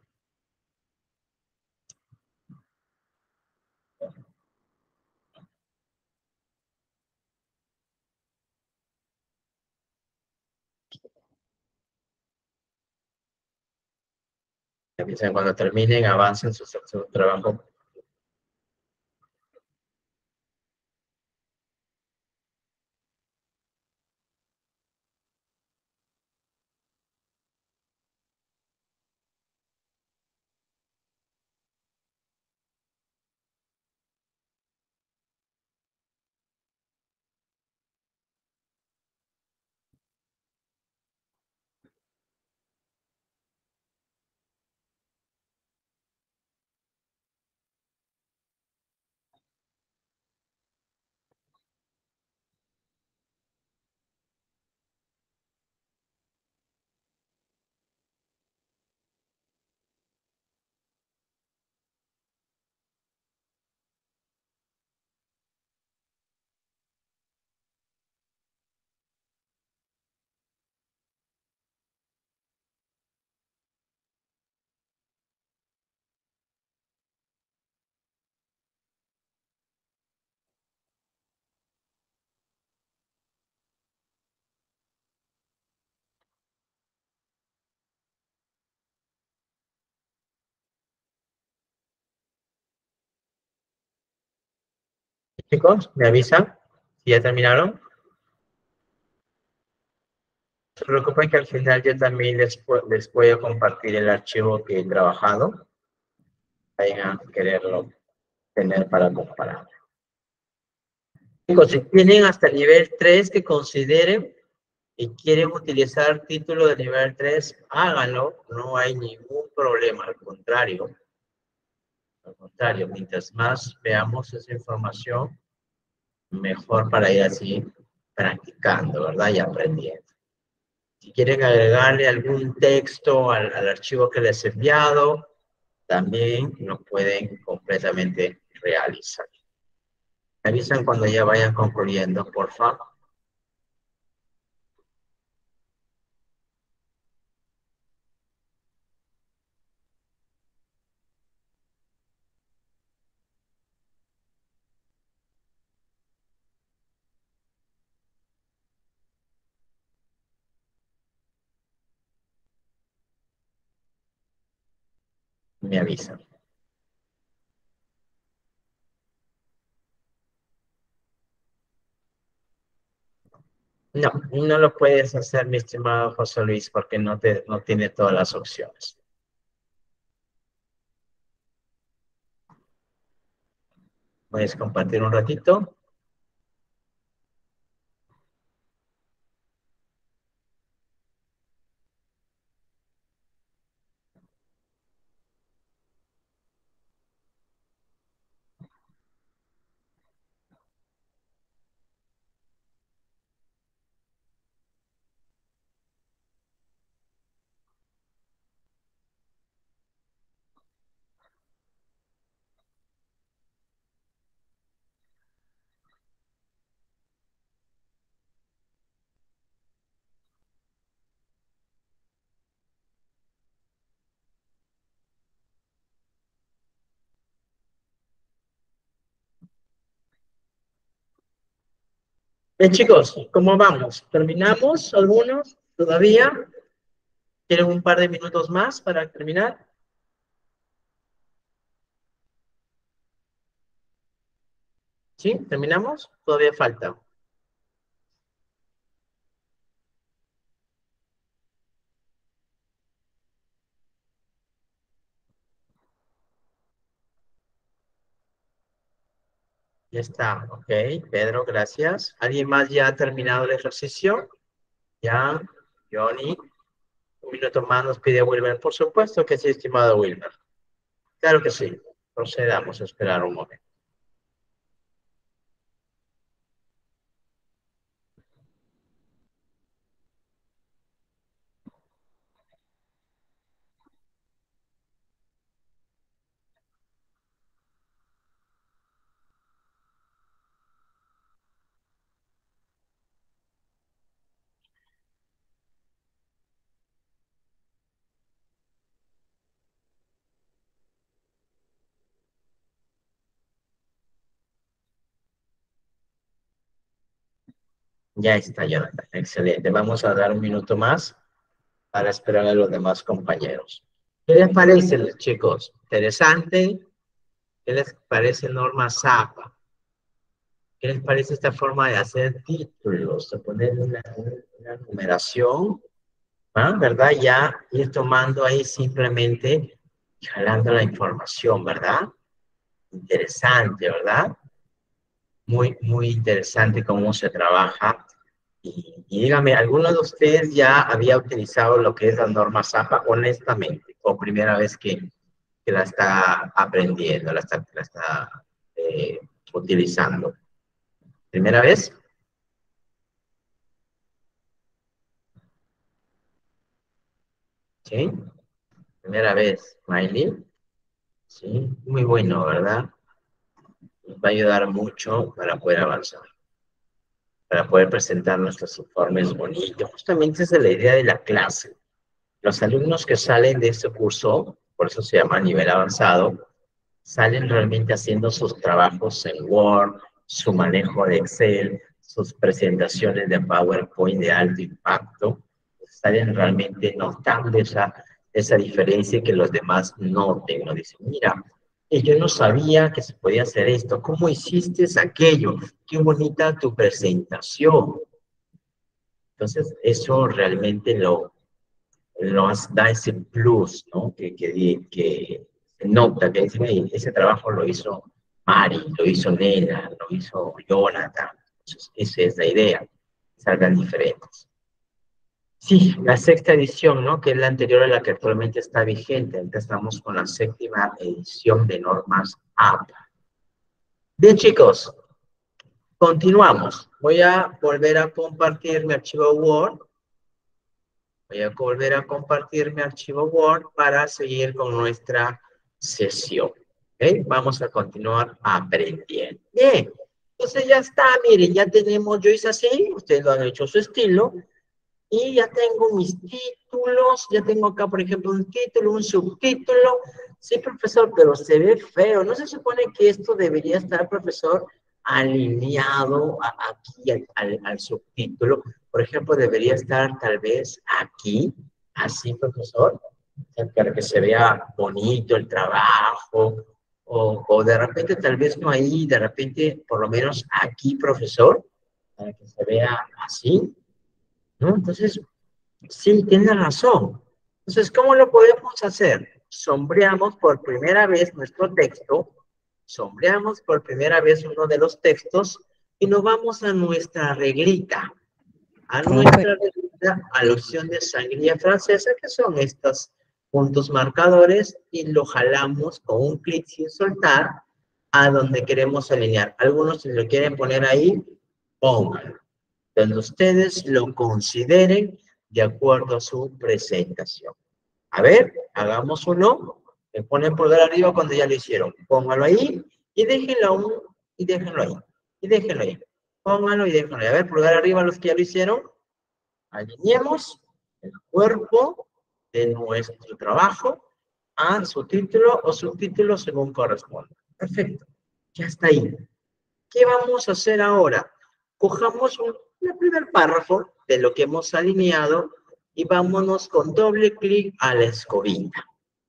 Avisen cuando terminen, avancen su trabajo. Chicos, ¿me avisan si ya terminaron? No se preocupen que al final yo también les voy a compartir el archivo que he trabajado. Vayan a quererlo tener para comparar. Chicos, si tienen hasta el nivel 3 que consideren y quieren utilizar título de nivel 3, háganlo. No hay ningún problema, al contrario. Al contrario, mientras más veamos esa información, mejor para ir así practicando, ¿verdad? Y aprendiendo. Si quieren agregarle algún texto al archivo que les he enviado, también lo pueden completamente realizar. Me avisan cuando ya vayan concluyendo, por favor. Me avisan. No, no lo puedes hacer, mi estimado José Luis, porque no tiene todas las opciones. ¿Puedes compartir un ratito? Bien, chicos, ¿cómo vamos? ¿Terminamos algunos todavía? ¿Tienen un par de minutos más para terminar? ¿Sí? ¿Terminamos? Todavía falta. Ya está, ok. Pedro, gracias. ¿Alguien más ya ha terminado el ejercicio? Ya, Johnny. Un minuto más nos pide Wilmer. Por supuesto que sí, estimado Wilmer. Claro que sí. Procedamos a esperar un momento. Ya está, Jonathan. Excelente. Vamos a dar un minuto más para esperar a los demás compañeros. ¿Qué les parece, chicos? ¿Interesante? ¿Qué les parece Norma Zapa? ¿Qué les parece esta forma de hacer títulos? De poner una numeración, ¿ah? ¿Verdad? Ya ir tomando ahí simplemente y jalando la información, ¿verdad? Interesante, ¿verdad? Muy, muy interesante cómo se trabaja. Y dígame, ¿alguno de ustedes ya había utilizado lo que es la norma Zapa, honestamente, o primera vez que la está aprendiendo, la está utilizando? ¿Primera vez? ¿Sí? Primera vez, Miley. Sí, muy bueno, ¿verdad? Nos va a ayudar mucho para poder avanzar, para poder presentar nuestros informes bonitos. Justamente esa es la idea de la clase. Los alumnos que salen de este curso, por eso se llama nivel avanzado, salen realmente haciendo sus trabajos en Word, su manejo de Excel, sus presentaciones de PowerPoint de alto impacto, salen realmente notando esa diferencia que los demás noten, ¿no? Dicen, mira, yo no sabía que se podía hacer esto, ¿cómo hiciste aquello? Qué bonita tu presentación. Entonces, eso realmente nos da ese plus, ¿no? Que se nota, que dicen, "Hey, ese trabajo lo hizo Mari, lo hizo Nena, lo hizo Jonathan". Entonces, esa es la idea, salgan diferentes. Sí, la sexta edición, ¿no? Que es la anterior a la que actualmente está vigente. Ahorita estamos con la séptima edición de normas APA. Bien, chicos, continuamos. Voy a volver a compartir mi archivo Word. Voy a volver a compartir mi archivo Word para seguir con nuestra sesión. ¿Ok? Vamos a continuar aprendiendo. Bien, entonces ya está, miren, ya tenemos, yo hice así, ustedes lo han hecho a su estilo, y ya tengo mis títulos, ya tengo acá, por ejemplo, un título, un subtítulo. Sí, profesor, pero se ve feo. ¿No se supone que esto debería estar, profesor, alineado aquí al subtítulo? Por ejemplo, debería estar tal vez aquí, así, profesor, para que se vea bonito el trabajo, o de repente tal vez no ahí, de repente por lo menos aquí, profesor, para que se vea así. ¿no? Entonces, sí, tiene razón. Entonces, ¿cómo lo podemos hacer? Sombreamos por primera vez nuestro texto, sombreamos por primera vez uno de los textos y nos vamos a nuestra reglita, a la opción de sangría francesa, que son estos puntos marcadores, y lo jalamos con un clic sin soltar a donde queremos alinear. Algunos, si lo quieren poner ahí, pónganlo. Donde ustedes lo consideren de acuerdo a su presentación. A ver, hagamos uno. Me ponen pulgar arriba cuando ya lo hicieron. Pónganlo ahí y déjenlo aún y déjenlo ahí. Y déjenlo ahí. Pónganlo y déjenlo ahí. A ver, pulgar arriba los que ya lo hicieron. Alineemos el cuerpo de nuestro trabajo a su título o subtítulo según corresponda. Perfecto. Ya está ahí. ¿Qué vamos a hacer ahora? Cojamos el primer párrafo de lo que hemos alineado y vámonos con doble clic a la escobita.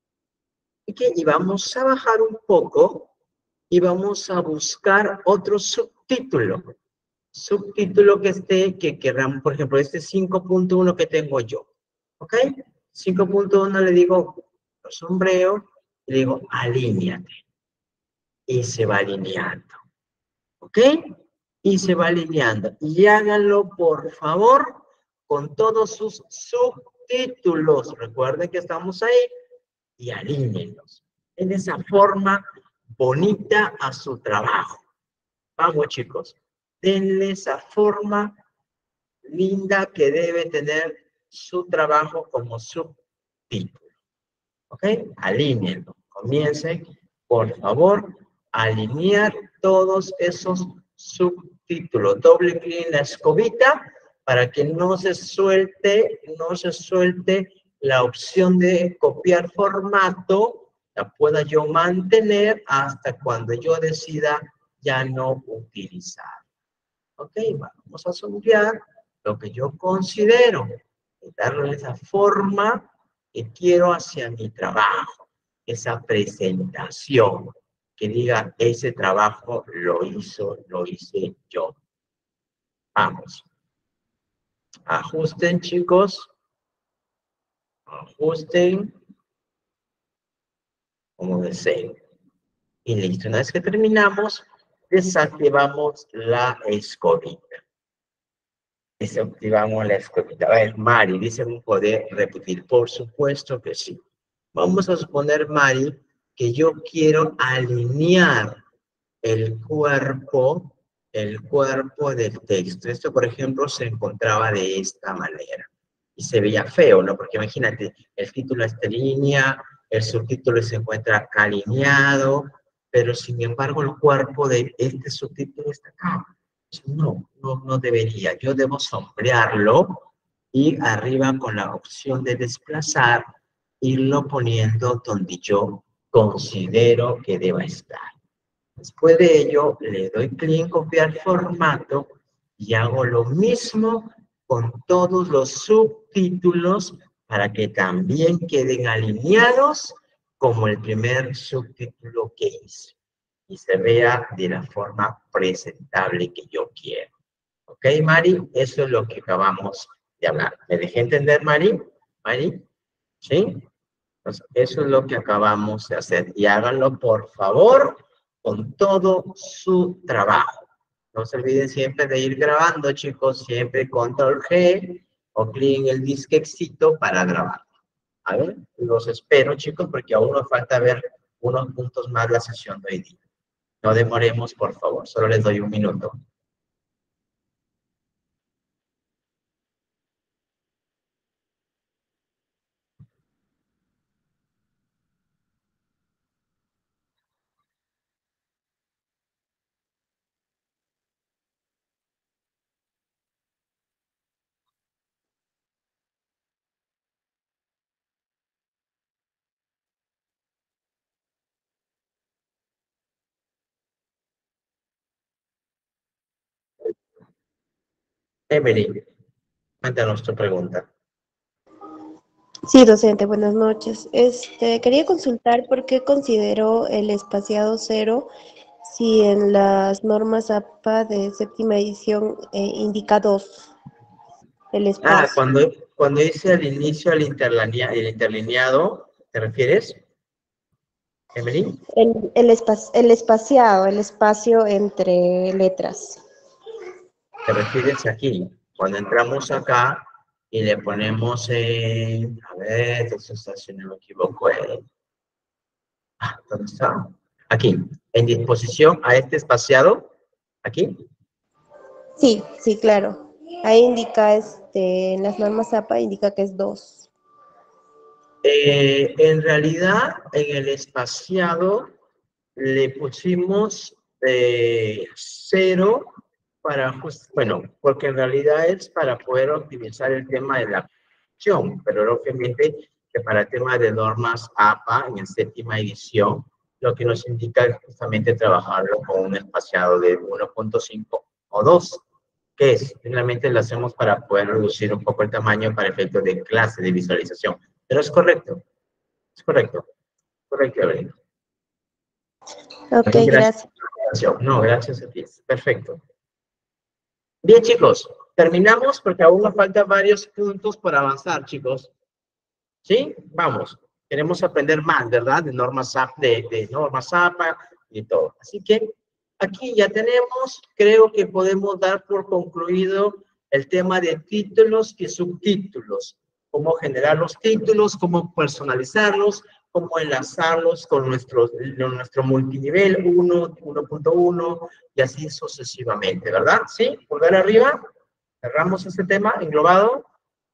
Y vamos a bajar un poco y vamos a buscar otro subtítulo. Subtítulo que esté, que queramos, por ejemplo, este 5.1 que tengo yo. ¿Ok? 5.1 le digo, lo sombreo, y le digo, alíñate. Y se va alineando. ¿Ok? Y se va alineando. Y háganlo, por favor, con todos sus subtítulos. Recuerden que estamos ahí y alíñenlos. En esa forma bonita a su trabajo. Vamos, chicos. Denle esa forma linda que debe tener su trabajo como subtítulo. ¿Ok? Alíñenlo. Comiencen, por favor, a alinear todos esos subtítulos. Doble clic en la escobita para que no se suelte la opción de copiar formato, la pueda yo mantener hasta cuando yo decida ya no utilizar. Ok, vamos a sombrear lo que yo considero, darle esa forma que quiero hacia mi trabajo, esa presentación, que diga, ese trabajo lo hice yo. Vamos. Ajusten, chicos. Ajusten como deseen. Y listo. Una vez que terminamos, desactivamos la escobita. Desactivamos la escobita. A ver, Mari, dice un poder repetir. Por supuesto que sí. Vamos a suponer, Mari, que yo quiero alinear el cuerpo del texto. Esto, por ejemplo, se encontraba de esta manera. Y se veía feo, ¿no? Porque imagínate, el título está en línea, el subtítulo se encuentra acá alineado, pero sin embargo el cuerpo de este subtítulo está acá. No debería. Yo debo sombrearlo y arriba con la opción de desplazar, irlo poniendo donde yo considero que deba estar. Después de ello, le doy clic en copiar formato y hago lo mismo con todos los subtítulos para que también queden alineados como el primer subtítulo que hice y se vea de la forma presentable que yo quiero. ¿Ok, Mari? Eso es lo que acabamos de hablar. ¿Me dejé entender, Mari? ¿Mari? ¿Sí? Entonces, eso es lo que acabamos de hacer. Y háganlo, por favor, con todo su trabajo. No se olviden siempre de ir grabando, chicos. Siempre control G o clic en el disquecito para grabar. A ver, los espero, chicos, porque aún nos falta ver unos puntos más la sesión de hoy día. No demoremos, por favor. Solo les doy un minuto. Evelyn, cuéntanos tu pregunta. Sí, docente, buenas noches. Quería consultar por qué considero el espaciado cero si en las normas APA de séptima edición indica 2. el Ah, espacio. cuando dice al inicio el interlineado, ¿te refieres, Emily? El espaciado, el espacio entre letras. ¿Te refieres aquí? Cuando entramos acá y le ponemos en... A ver, eso está, si no me equivoco. ¿Dónde está? Aquí, en disposición a este espaciado. Aquí. Sí, sí, claro. Ahí indica, en las normas APA indica que es 2. En realidad, en el espaciado le pusimos 0 para, bueno, porque en realidad es para poder optimizar el tema de la acción, pero obviamente que para el tema de normas APA en la 7ª edición, lo que nos indica es justamente trabajarlo con un espaciado de 1.5 o 2, que es, finalmente lo hacemos para poder reducir un poco el tamaño para efectos de clase de visualización. Pero es correcto, Evelyn. Ok, También gracias. gracias. No, gracias a ti. Perfecto. Bien, chicos, terminamos porque aún nos faltan varios puntos para avanzar, chicos. ¿Sí? Vamos. Queremos aprender más, ¿verdad? De normas APA, de normas APA y todo. Así que aquí ya tenemos, creo que podemos dar por concluido el tema de títulos y subtítulos. Cómo generar los títulos, cómo personalizarlos, cómo enlazarlos con nuestro multinivel 1, 1.1 y así sucesivamente, ¿verdad? ¿Sí? Pulgar arriba. Cerramos este tema englobado.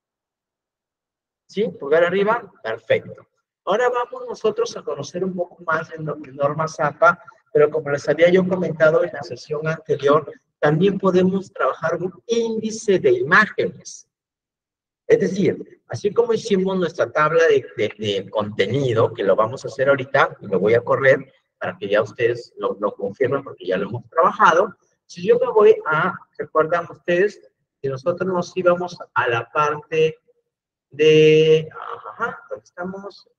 ¿Sí? Pulgar arriba. Perfecto. Ahora vamos nosotros a conocer un poco más de normas APA, pero como les había yo comentado en la sesión anterior, también podemos trabajar un índice de imágenes. Es decir, así como hicimos nuestra tabla de contenido, que lo vamos a hacer ahorita, y lo voy a correr para que ya ustedes lo confirmen porque ya lo hemos trabajado. Si yo me voy ¿recuerdan ustedes que nosotros nos íbamos a la parte de, ¿dónde estamos?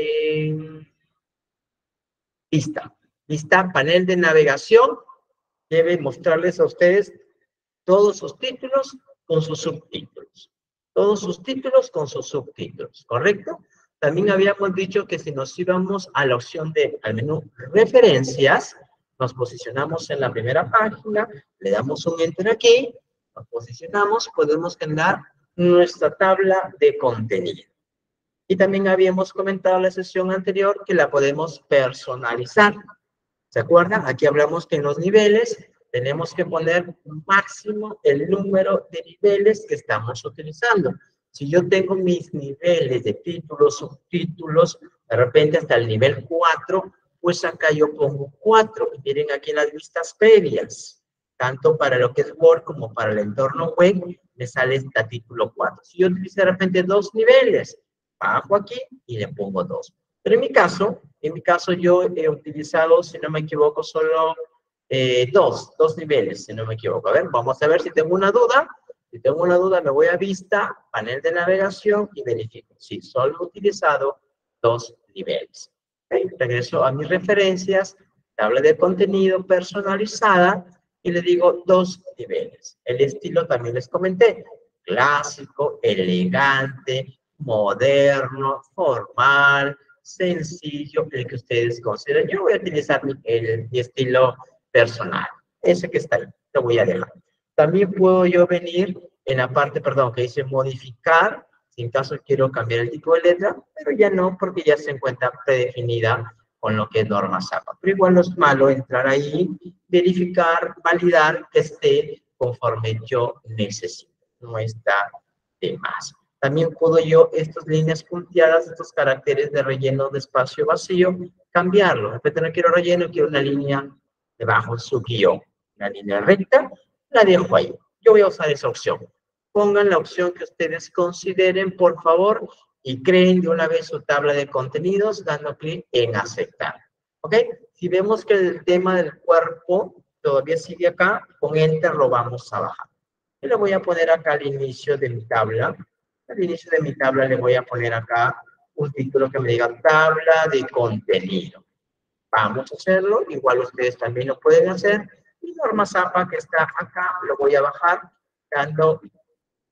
Lista, panel de navegación, debe mostrarles a ustedes todos sus títulos con sus subtítulos. Todos sus títulos con sus subtítulos, ¿correcto? También habíamos dicho que si nos íbamos a la opción al menú referencias, nos posicionamos en la primera página, le damos un enter aquí, nos posicionamos, podemos generar nuestra tabla de contenido. Y también habíamos comentado en la sesión anterior que la podemos personalizar. ¿Se acuerdan? Aquí hablamos que en los niveles tenemos que poner máximo el número de niveles que estamos utilizando. Si yo tengo mis niveles de títulos, subtítulos, de repente hasta el nivel 4, pues acá yo pongo 4. Y miren aquí en las vistas previas, tanto para lo que es Word como para el entorno web, me sale este título 4. Si yo utilizo de repente 2 niveles, bajo aquí y le pongo 2. Pero en mi caso yo he utilizado, si no me equivoco, solo dos niveles, si no me equivoco. A ver, vamos a ver si tengo una duda. Si tengo una duda, me voy a vista, panel de navegación y verifico. Sí, solo he utilizado 2 niveles. Okay, regreso a mis referencias, tabla de contenido personalizada y le digo 2 niveles. El estilo también les comenté. Clásico, elegante, moderno, formal, sencillo, el que ustedes consideren. Yo voy a utilizar mi estilo personal. Ese que está ahí, lo voy a dejar. También puedo yo venir en la parte, perdón, que dice modificar, si en caso quiero cambiar el tipo de letra, pero ya no, porque ya se encuentra predefinida con lo que es normas APA. Pero igual no es malo entrar ahí, verificar, validar que esté conforme yo necesito. No está de más. También puedo yo estas líneas punteadas, estos caracteres de relleno de espacio vacío, cambiarlo. De repente no quiero relleno, quiero una línea debajo de su guión. Una línea recta, la dejo ahí. Yo voy a usar esa opción. Pongan la opción que ustedes consideren, por favor, y creen de una vez su tabla de contenidos dando clic en aceptar. ¿Ok? Si vemos que el tema del cuerpo todavía sigue acá, con Enter lo vamos a bajar. Y lo voy a poner acá al inicio de mi tabla. Al inicio de mi tabla le voy a poner acá un título que me diga tabla de contenido. Vamos a hacerlo, igual ustedes también lo pueden hacer. Y normas APA que está acá, lo voy a bajar dando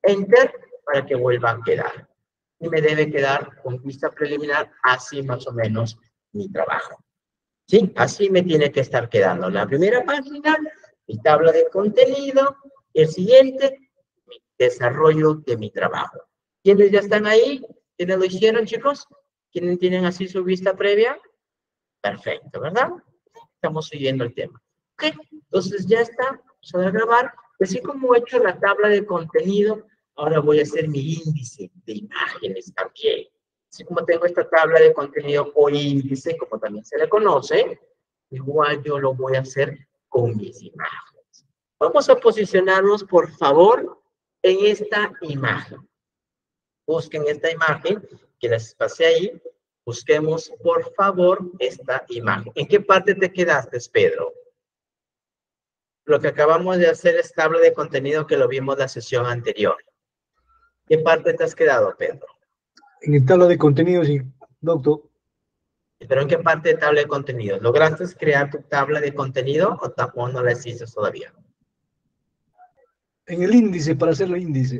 Enter para que vuelva a quedar. Y me debe quedar con vista preliminar, así más o menos mi trabajo. ¿Sí? Así me tiene que estar quedando. La primera página, mi tabla de contenido, el siguiente, mi desarrollo de mi trabajo. ¿Quiénes ya están ahí? ¿Quiénes lo hicieron, chicos? ¿Quiénes tienen así su vista previa? Perfecto, ¿verdad? Estamos siguiendo el tema. Ok, entonces ya está. Vamos a grabar. Así como he hecho la tabla de contenido, ahora voy a hacer mi índice de imágenes también. Así como tengo esta tabla de contenido o índice, como también se le conoce, igual yo lo voy a hacer con mis imágenes. Vamos a posicionarnos, por favor, en esta imagen. Busquen esta imagen, que les pasé ahí. Busquemos, por favor, esta imagen. ¿En qué parte te quedaste, Pedro? Lo que acabamos de hacer es tabla de contenido que lo vimos la sesión anterior. ¿Qué parte te has quedado, Pedro? En el tabla de contenidos, sí, doctor. ¿Pero en qué parte de tabla de contenido? ¿Lograste crear tu tabla de contenido o no la hiciste todavía? En el índice, para hacer el índice.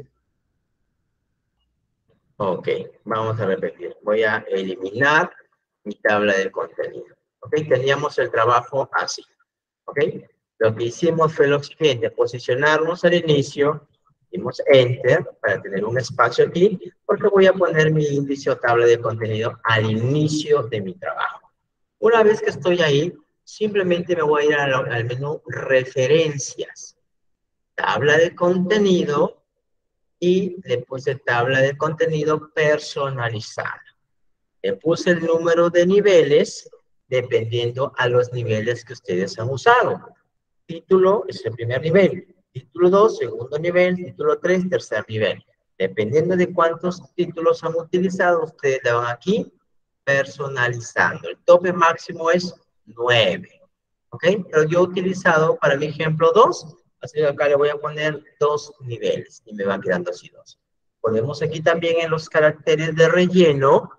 Ok, vamos a repetir. Voy a eliminar mi tabla de contenido. Ok, teníamos el trabajo así. Ok, lo que hicimos fue lo siguiente: posicionarnos al inicio, dimos Enter para tener un espacio aquí, porque voy a poner mi índice o tabla de contenido al inicio de mi trabajo. Una vez que estoy ahí, simplemente me voy a ir al menú Referencias, tabla de contenido, y le puse tabla de contenido personalizada. Le puse el número de niveles dependiendo a los niveles que ustedes han usado. Título es el primer nivel, título 2, segundo nivel, título 3, tercer nivel. Dependiendo de cuántos títulos han utilizado, ustedes le van aquí personalizando. El tope máximo es 9. ¿Ok? Pero yo he utilizado para mi ejemplo 2, así que acá le voy a poner 2 niveles y me va quedando así 2. Podemos aquí también en los caracteres de relleno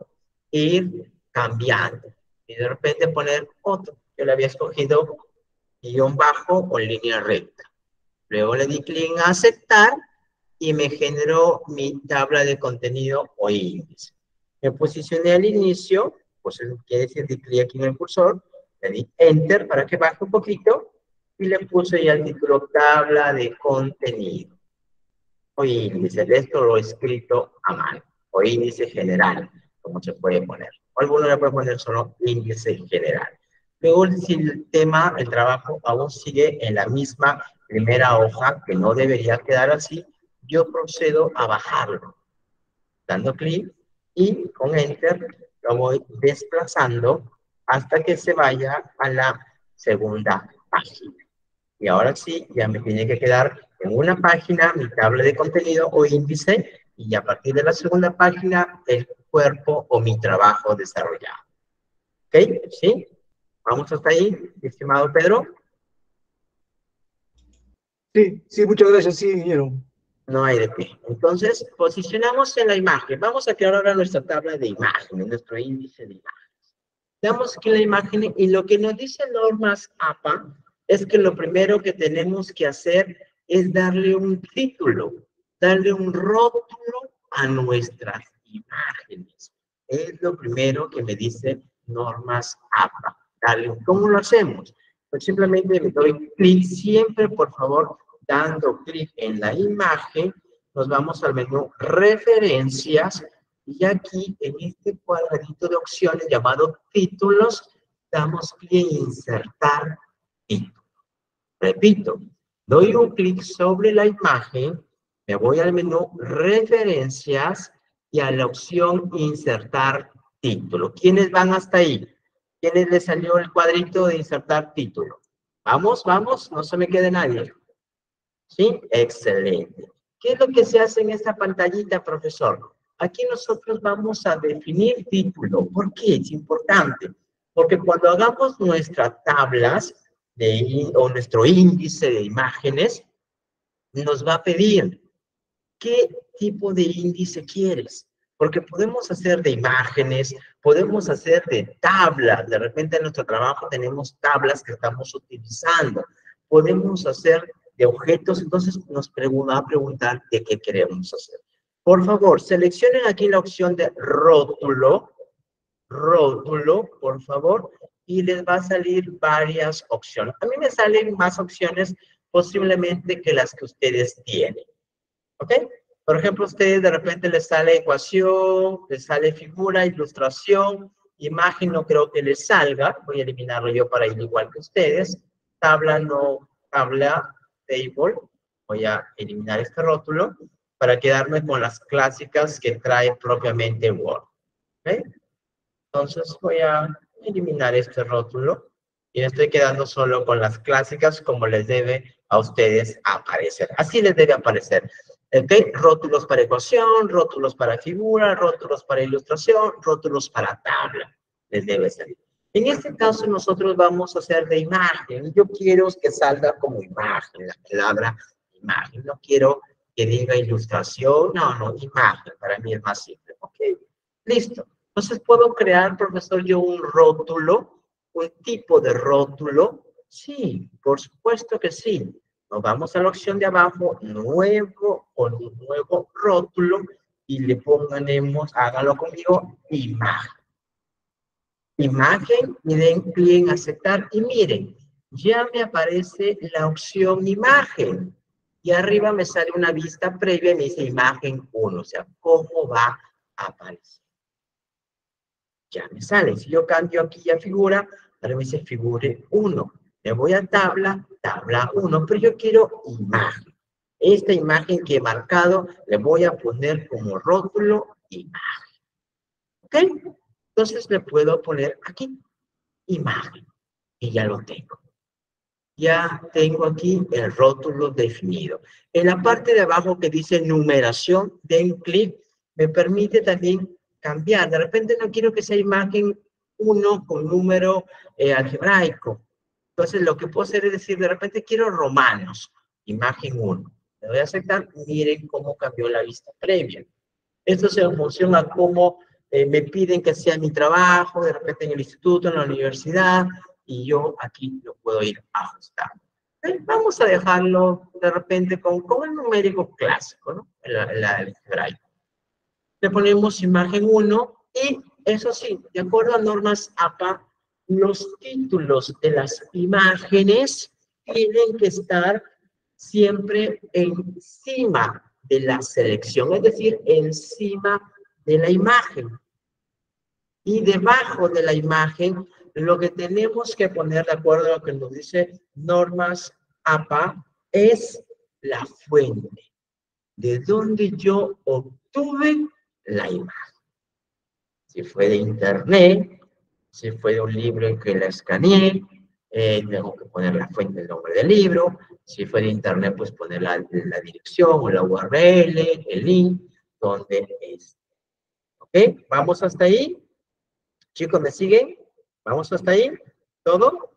ir cambiando y de repente poner otro. Yo le había escogido guión bajo o línea recta. Luego le di clic en aceptar y me generó mi tabla de contenido o índice. Me posicioné al inicio, pues quiere decir, di clic aquí en el cursor, le di enter para que baje un poquito y le puse ya el título tabla de contenido o índice. De esto lo he escrito a mano, o índice general, como se puede poner. O alguno le puede poner solo índice general. Luego, si el tema, el trabajo aún sigue en la misma primera hoja, que no debería quedar así, yo procedo a bajarlo, dando clic y con Enter lo voy desplazando hasta que se vaya a la segunda página. Y ahora sí, ya me tiene que quedar en una página mi tabla de contenido o índice y a partir de la segunda página el cuerpo o mi trabajo desarrollado. ¿Ok? ¿Sí? ¿Vamos hasta ahí, estimado Pedro? Sí, sí, muchas gracias, sí, ingeniero. No hay de qué. Entonces, posicionamos en la imagen. Vamos a crear ahora nuestra tabla de imágenes, nuestro índice de imágenes. Damos aquí la imagen y lo que nos dice normas APA es que lo primero que tenemos que hacer es darle un título, darle un rótulo a nuestras imágenes. Es lo primero que me dice normas APA. ¿Cómo lo hacemos? Pues simplemente le doy clic, siempre por favor, dando clic en la imagen, nos vamos al menú referencias y aquí en este cuadradito de opciones llamado títulos, damos clic en insertar título. Repito, doy un clic sobre la imagen, me voy al menú referencias y a la opción insertar título. ¿Quiénes van hasta ahí? ¿Quiénes les salió el cuadrito de insertar título? Vamos, vamos, no se me quede nadie. ¿Sí? Excelente. ¿Qué es lo que se hace en esta pantallita, profesor? Aquí nosotros vamos a definir título. ¿Por qué? Es importante. Porque cuando hagamos nuestras tablas o nuestro índice de imágenes, nos va a pedir qué tipo de índice quieres. Porque podemos hacer de imágenes, podemos hacer de tablas. De repente en nuestro trabajo tenemos tablas que estamos utilizando. Podemos hacer de objetos, entonces nos va a preguntar de qué queremos hacer. Por favor, seleccionen aquí la opción de rótulo, por favor, y les va a salir varias opciones. A mí me salen más opciones posiblemente que las que ustedes tienen, ¿ok? Por ejemplo, a ustedes de repente les sale ecuación, les sale figura, ilustración, imagen no creo que les salga, voy a eliminarlo yo para ir igual que ustedes, tabla no, tabla, table, voy a eliminar este rótulo para quedarme con las clásicas que trae propiamente Word, ¿ok? Entonces voy a eliminar este rótulo y me estoy quedando solo con las clásicas como les debe a ustedes aparecer. Así les debe aparecer. ¿Ok? Rótulos para ecuación, rótulos para figura, rótulos para ilustración, rótulos para tabla. Les debe salir. En este caso nosotros vamos a hacer de imagen. Yo quiero que salga como imagen, la palabra imagen. No quiero que diga ilustración, no, imagen. Para mí es más simple. ¿Ok? Listo. Entonces, ¿puedo crear, profesor, yo un rótulo? ¿Un tipo de rótulo? Sí, por supuesto que sí. Nos vamos a la opción de abajo, nuevo rótulo, y le ponemos, háganlo conmigo, imagen. Imagen, y den clic en aceptar, y miren, ya me aparece la opción imagen. Y arriba me sale una vista previa y me dice imagen 1, o sea, cómo va a aparecer. Ya me sale. Si yo cambio aquí a figura, ahora me dice figure 1. Me voy a tabla, tabla 1, pero yo quiero imagen. Esta imagen que he marcado, le voy a poner como rótulo imagen. ¿Ok? Entonces le puedo poner aquí, imagen. Y ya lo tengo. Ya tengo aquí el rótulo definido. En la parte de abajo que dice numeración, den clic, me permite también cambiar. De repente no quiero que sea imagen 1 con número algebraico. Entonces lo que puedo hacer es decir, de repente quiero romanos, imagen 1. Le doy a aceptar, miren cómo cambió la vista previa. Esto se funciona a cómo me piden que sea mi trabajo, de repente en el instituto, en la universidad, y yo aquí lo puedo ir ajustando. Vamos a dejarlo de repente con el numérico clásico, ¿no? El algebraico. Le ponemos imagen 1 y eso sí, de acuerdo a normas APA, los títulos de las imágenes tienen que estar siempre encima de la selección, es decir, encima de la imagen. Y debajo de la imagen, lo que tenemos que poner de acuerdo a lo que nos dice normas APA es la fuente, de donde yo obtuve la imagen. Si fue de internet, si fue de un libro en que la escaneé, tengo que poner la fuente, el nombre del libro. Si fue de internet, pues poner la dirección o la URL, el link, donde es. ¿Ok? ¿Vamos hasta ahí? Chicos, ¿me siguen? ¿Vamos hasta ahí? ¿Todo?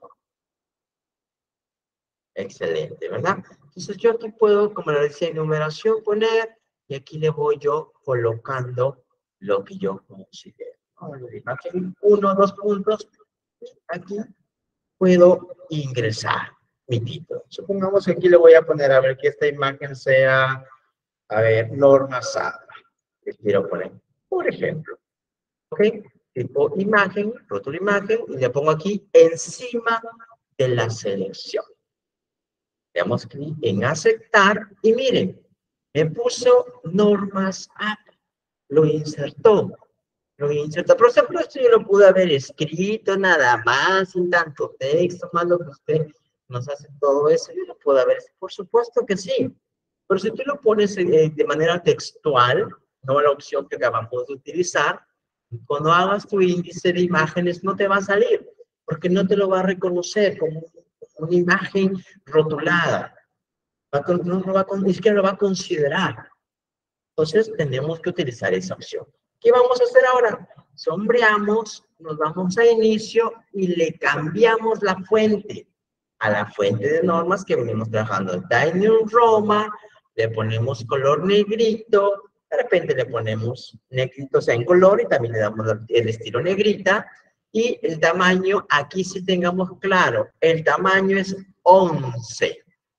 Excelente, ¿verdad? Entonces yo aquí puedo, como le decía, enumeración poner, y aquí le voy yo colocando lo que yo considero. Imagen 1, 2 puntos, aquí puedo ingresar mi título. Supongamos que aquí le voy a poner, a ver, que esta imagen sea, a ver, norma SADA. Les quiero poner, por ejemplo, ¿ok? Tipo imagen, rótulo imagen, y le pongo aquí encima de la selección. Le damos clic en aceptar, y miren, me puso normas APA, lo insertó. Pero, por ejemplo, esto yo lo pude haber escrito nada más, sin tanto texto, más lo que usted nos hace todo eso, yo lo puedo haber, por supuesto que sí. Pero si tú lo pones de manera textual, no la opción que acabamos de utilizar, cuando hagas tu índice de imágenes no te va a salir, porque no te lo va a reconocer como una imagen rotulada. Ni siquiera lo va a considerar. Entonces tenemos que utilizar esa opción. ¿Qué vamos a hacer ahora? Sombreamos, nos vamos a inicio y le cambiamos la fuente a la fuente de normas que venimos trabajando. Times New Roman, le ponemos color negrito, de repente le ponemos negrito, o sea, en color, y también le damos el estilo negrita, y el tamaño, aquí sí tengamos claro, el tamaño es 11.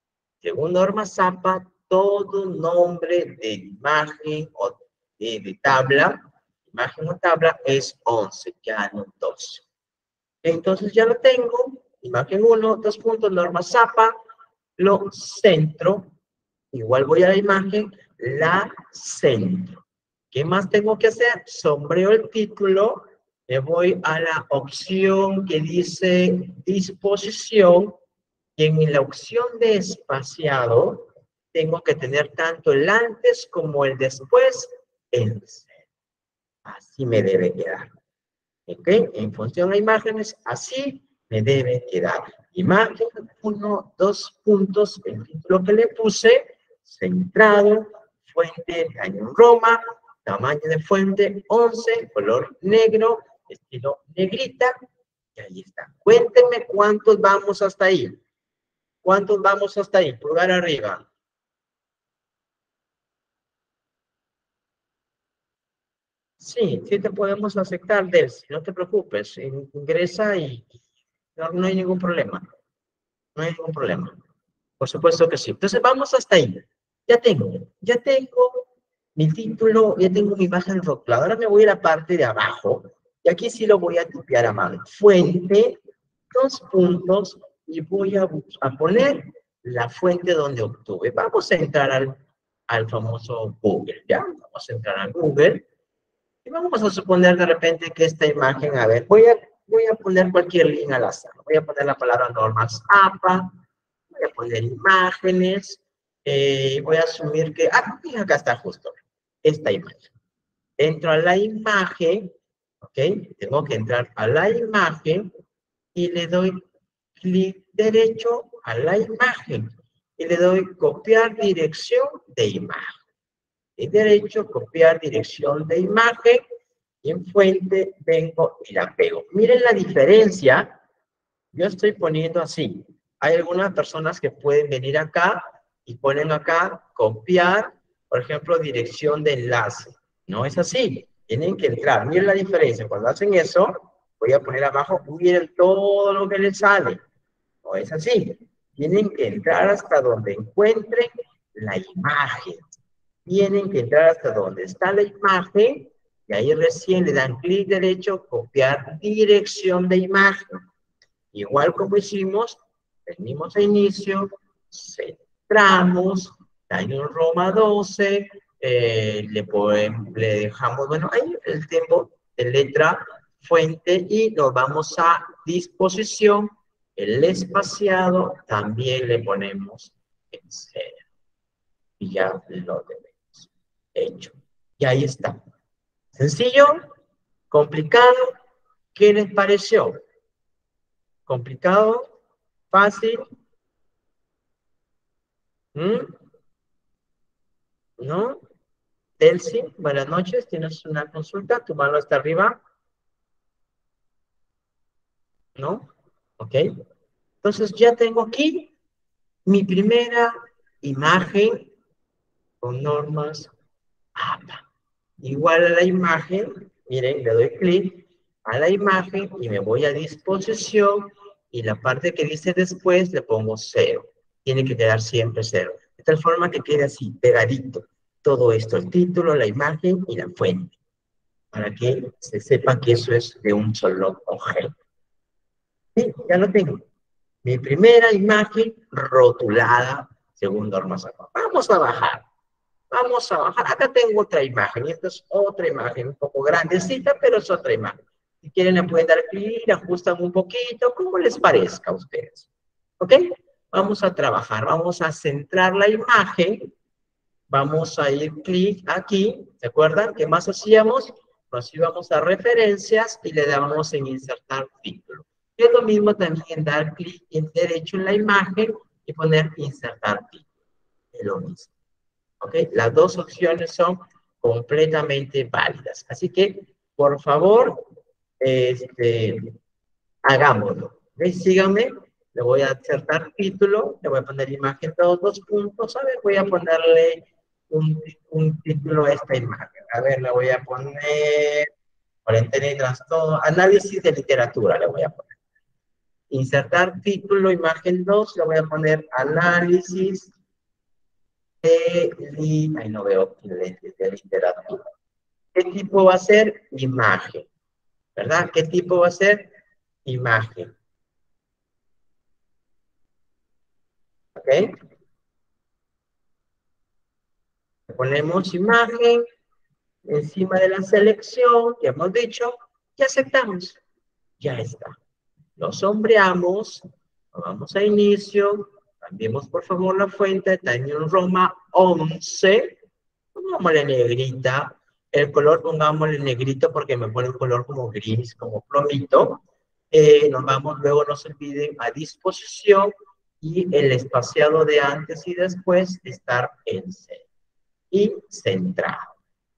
Según norma Zapa, todo nombre de imagen o de tabla, imagen o tabla es 11, ya no 12. Entonces ya lo tengo, imagen 1, 2 puntos, norma Zapa, lo centro, igual voy a la imagen, la centro. ¿Qué más tengo que hacer? Sombreo el título, me voy a la opción que dice disposición, y en la opción de espaciado, tengo que tener tanto el antes como el después en cero. Así me debe quedar. ¿Ok? En función a imágenes, así me debe quedar. Imagen 1, 2 puntos, el título que le puse, centrado, fuente New Roman, tamaño de fuente 11, color negro, estilo negrita, y ahí está. Cuéntenme cuántos vamos hasta ahí. ¿Cuántos vamos hasta ahí? Pulgar arriba. Sí, sí te podemos aceptar, Delcy, no te preocupes. Ingresa y no hay ningún problema. No hay ningún problema. Por supuesto que sí. Entonces vamos hasta ahí. Ya tengo mi título, ya tengo mi imagen rotulada. Ahora me voy a la parte de abajo. Y aquí sí lo voy a tipear a mano. Fuente, 2 puntos, y voy a poner la fuente donde obtuve. Vamos a entrar al famoso Google, ¿ya? Vamos a entrar a Google. Y vamos a suponer de repente que esta imagen, a ver, voy a poner cualquier línea al azar. Voy a poner la palabra normas APA, voy a poner imágenes, voy a asumir que, acá está justo, esta imagen. Entro a la imagen, ¿ok? Tengo que entrar a la imagen y le doy clic derecho a la imagen y le doy copiar dirección de imagen. Clic derecho, copiar dirección de imagen y en fuente vengo y la pego. Miren la diferencia. Yo estoy poniendo así. Hay algunas personas que pueden venir acá y ponen acá, copiar, por ejemplo, dirección de enlace. No es así. Tienen que entrar. Miren la diferencia. Cuando hacen eso, voy a poner abajo, miren todo lo que les sale. No es así. Tienen que entrar hasta donde encuentren la imagen. Tienen que entrar hasta donde está la imagen y ahí recién le dan clic derecho, copiar dirección de imagen. Igual como hicimos, venimos a inicio, centramos, New Roma 12, le dejamos, bueno, ahí el tiempo de letra, fuente, y nos vamos a disposición, el espaciado, también le ponemos en cero. Y ya lo tenemos hecho. Y ahí está. Sencillo, complicado, ¿qué les pareció? ¿Complicado? ¿Fácil? ¿No? Delcy, buenas noches. ¿Tienes una consulta? ¿Tu mano está arriba? ¿No? Ok. Entonces ya tengo aquí mi primera imagen con normas APA. Igual a la imagen, miren, le doy clic a la imagen y me voy a disposición y la parte que dice después le pongo 0. Tiene que quedar siempre 0. De tal forma que quede así, pegadito. Todo esto, el título, la imagen y la fuente. Para que se sepa que eso es de un solo objeto. Sí, ya lo tengo. Mi primera imagen rotulada según normas APA. Vamos a bajar. Vamos a bajar. Acá tengo otra imagen. Y esta es otra imagen, un poco grandecita, pero es otra imagen. Si quieren le pueden dar clic, ajustan un poquito, como les parezca a ustedes. ¿Ok? Vamos a trabajar. Vamos a centrar la imagen. Vamos a ir clic aquí. ¿Se acuerdan? ¿Qué más hacíamos? Nos íbamos a referencias y le damos en insertar título. Y es lo mismo también dar clic en derecho en la imagen y poner insertar título. Es lo mismo. ¿Ok? Las dos opciones son completamente válidas. Así que, por favor, hagámoslo. ¿Ok? Síganme. Le voy a insertar título. Le voy a poner imagen todos los puntos. A ver, voy a ponerle un título a esta imagen. A ver, le voy a poner cuarentena y trastorno. Análisis de literatura le voy a poner. Insertar título, imagen 2, le voy a poner análisis de, ahí no veo lentes de literatura. ¿Qué tipo va a ser? Imagen, ¿verdad? ¿Qué tipo va a ser? Imagen. ¿Ok? Ponemos imagen encima de la selección, ya hemos dicho, y aceptamos. Ya está. Lo sombreamos, vamos a inicio, cambiemos por favor la fuente, Times New Roman 11, pongámosle negrita, el color pongámosle negrito porque me pone un color como gris, como plomito. Nos vamos, luego no se olviden, a disposición y el espaciado de antes y después estar en C. Y centrado.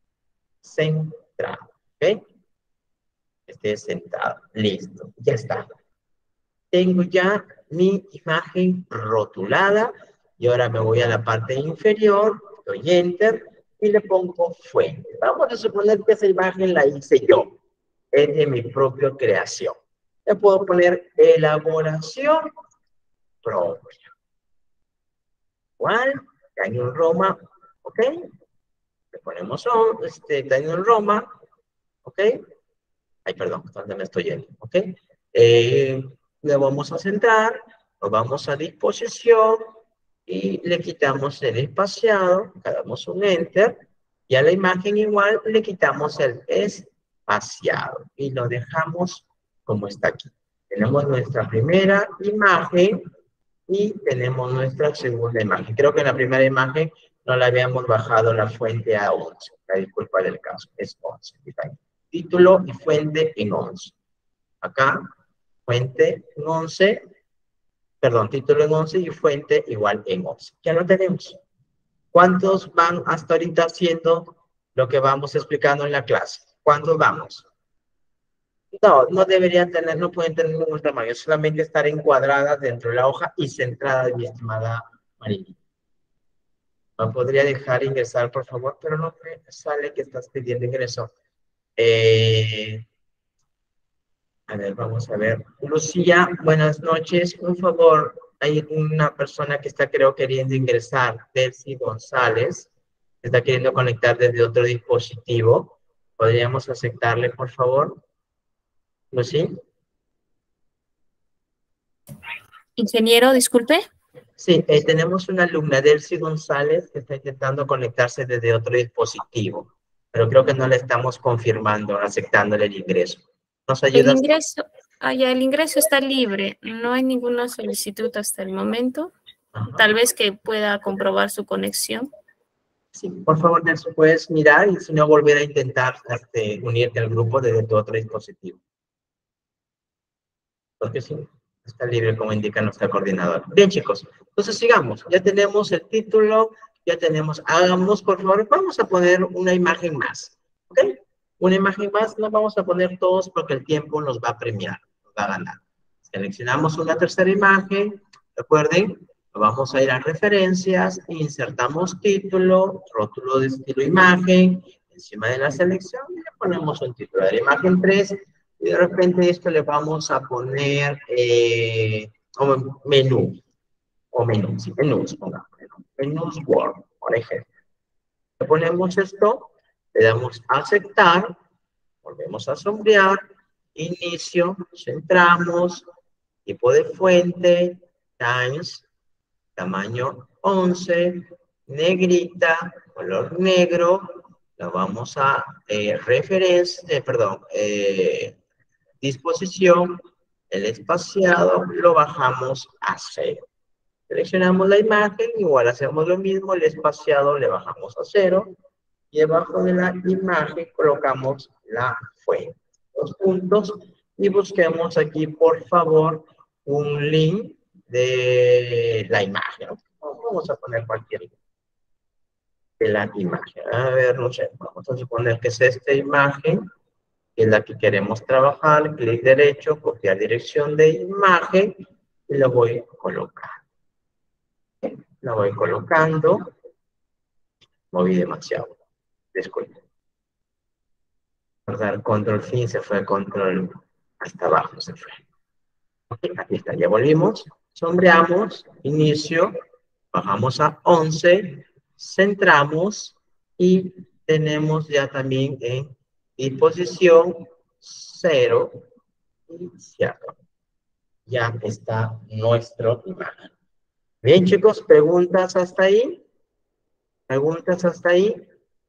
Centrado, ¿ok? Esté sentado, listo, ya está. Tengo ya mi imagen rotulada y ahora me voy a la parte inferior, doy Enter y le pongo fuente. Vamos a suponer que esa imagen la hice yo, es de mi propia creación. Le puedo poner elaboración propia. Igual, Daniel Roma, ¿ok? Le ponemos Daniel Roma, ¿ok? Ay, perdón, ¿dónde me estoy yendo? ¿Ok? Le vamos a centrar, lo vamos a disposición y le quitamos el espaciado, le damos un Enter, y a la imagen igual le quitamos el espaciado y lo dejamos como está aquí. Tenemos nuestra primera imagen y tenemos nuestra segunda imagen. Creo que en la primera imagen no le habíamos bajado la fuente a 11. La disculpa del caso, es 11. Título y fuente en 11. Acá, fuente en 11, perdón, título en 11 y fuente igual en 11. Ya lo tenemos. ¿Cuántos van hasta ahorita haciendo lo que vamos explicando en la clase? ¿Cuántos vamos? No, no deberían tener, no pueden tener ningún tamaño, solamente estar encuadradas dentro de la hoja y centradas, mi estimada Marilyn. ¿Me podría dejar ingresar, por favor? Pero no me sale que estás pidiendo ingreso. A ver, vamos a ver. Lucía, buenas noches. Un favor, hay una persona que está, creo, queriendo ingresar, Delcy González, está queriendo conectar desde otro dispositivo. ¿Podríamos aceptarle, por favor? ¿Lucy? Ingeniero, disculpe. Sí, tenemos una alumna, Delcy González, que está intentando conectarse desde otro dispositivo, pero creo que no le estamos confirmando, aceptándole el ingreso. ¿Nos El ayudas? ingreso, el ingreso está libre. No hay ninguna solicitud hasta el momento. Ajá. Tal vez que pueda comprobar su conexión. Sí, por favor, Nelson, puedes mirar y si no, volver a intentar unirte al grupo desde tu otro dispositivo. Porque sí, está libre como indica nuestra coordinadora. Bien, chicos, entonces sigamos. Ya tenemos el título, ya tenemos, hagamos, por favor, vamos a poner una imagen más, ¿ok? Una imagen más, no vamos a poner todos porque el tiempo nos va a premiar, nos va a ganar. Seleccionamos una tercera imagen, recuerden, vamos a ir a referencias, insertamos título, rótulo de estilo imagen, encima de la selección y le ponemos un título de la imagen 3 y de repente esto le vamos a poner como menú, o menú, sí, menús, pongamos, menús Word, por ejemplo. Le ponemos esto, le damos a aceptar, volvemos a sombrear, inicio, centramos, tipo de fuente, times, tamaño 11, negrita, color negro, lo vamos a disposición, el espaciado lo bajamos a 0. Seleccionamos la imagen, igual hacemos lo mismo, el espaciado le bajamos a 0 y debajo de la imagen colocamos la fuente. Los puntos y busquemos aquí, por favor, un link de la imagen. Vamos a poner cualquier link de la imagen. A ver, no sé, vamos a suponer que es esta imagen, que es la que queremos trabajar, clic derecho, copiar dirección de imagen y lo voy a colocar. La voy colocando. Moví demasiado. Disculpe. Guardar control fin se fue, control hasta abajo se fue. Ok, aquí está, ya volvimos. Sombreamos, inicio, bajamos a 11, centramos y tenemos ya también en disposición 0 y cierro. Ya está nuestro imagen. Bien, chicos, ¿preguntas hasta ahí? ¿Preguntas hasta ahí?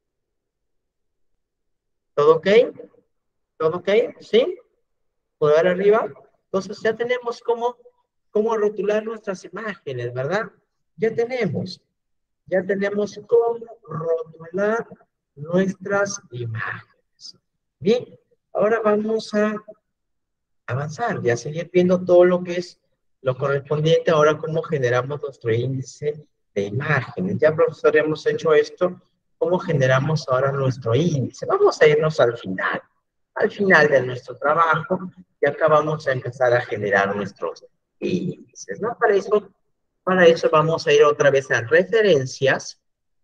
¿Todo ok? ¿Todo ok? ¿Sí? ¿Pulgar arriba? Entonces ya tenemos cómo rotular nuestras imágenes, ¿verdad? Ya tenemos cómo rotular nuestras imágenes. Bien, ahora vamos a avanzar y a seguir viendo todo lo que es lo correspondiente ahora cómo generamos nuestro índice de imágenes. Ya, profesor, hemos hecho esto. ¿Cómo generamos ahora nuestro índice? Vamos a irnos al final de nuestro trabajo, y acá vamos a empezar a generar nuestros índices, ¿no? Para eso vamos a ir otra vez a referencias,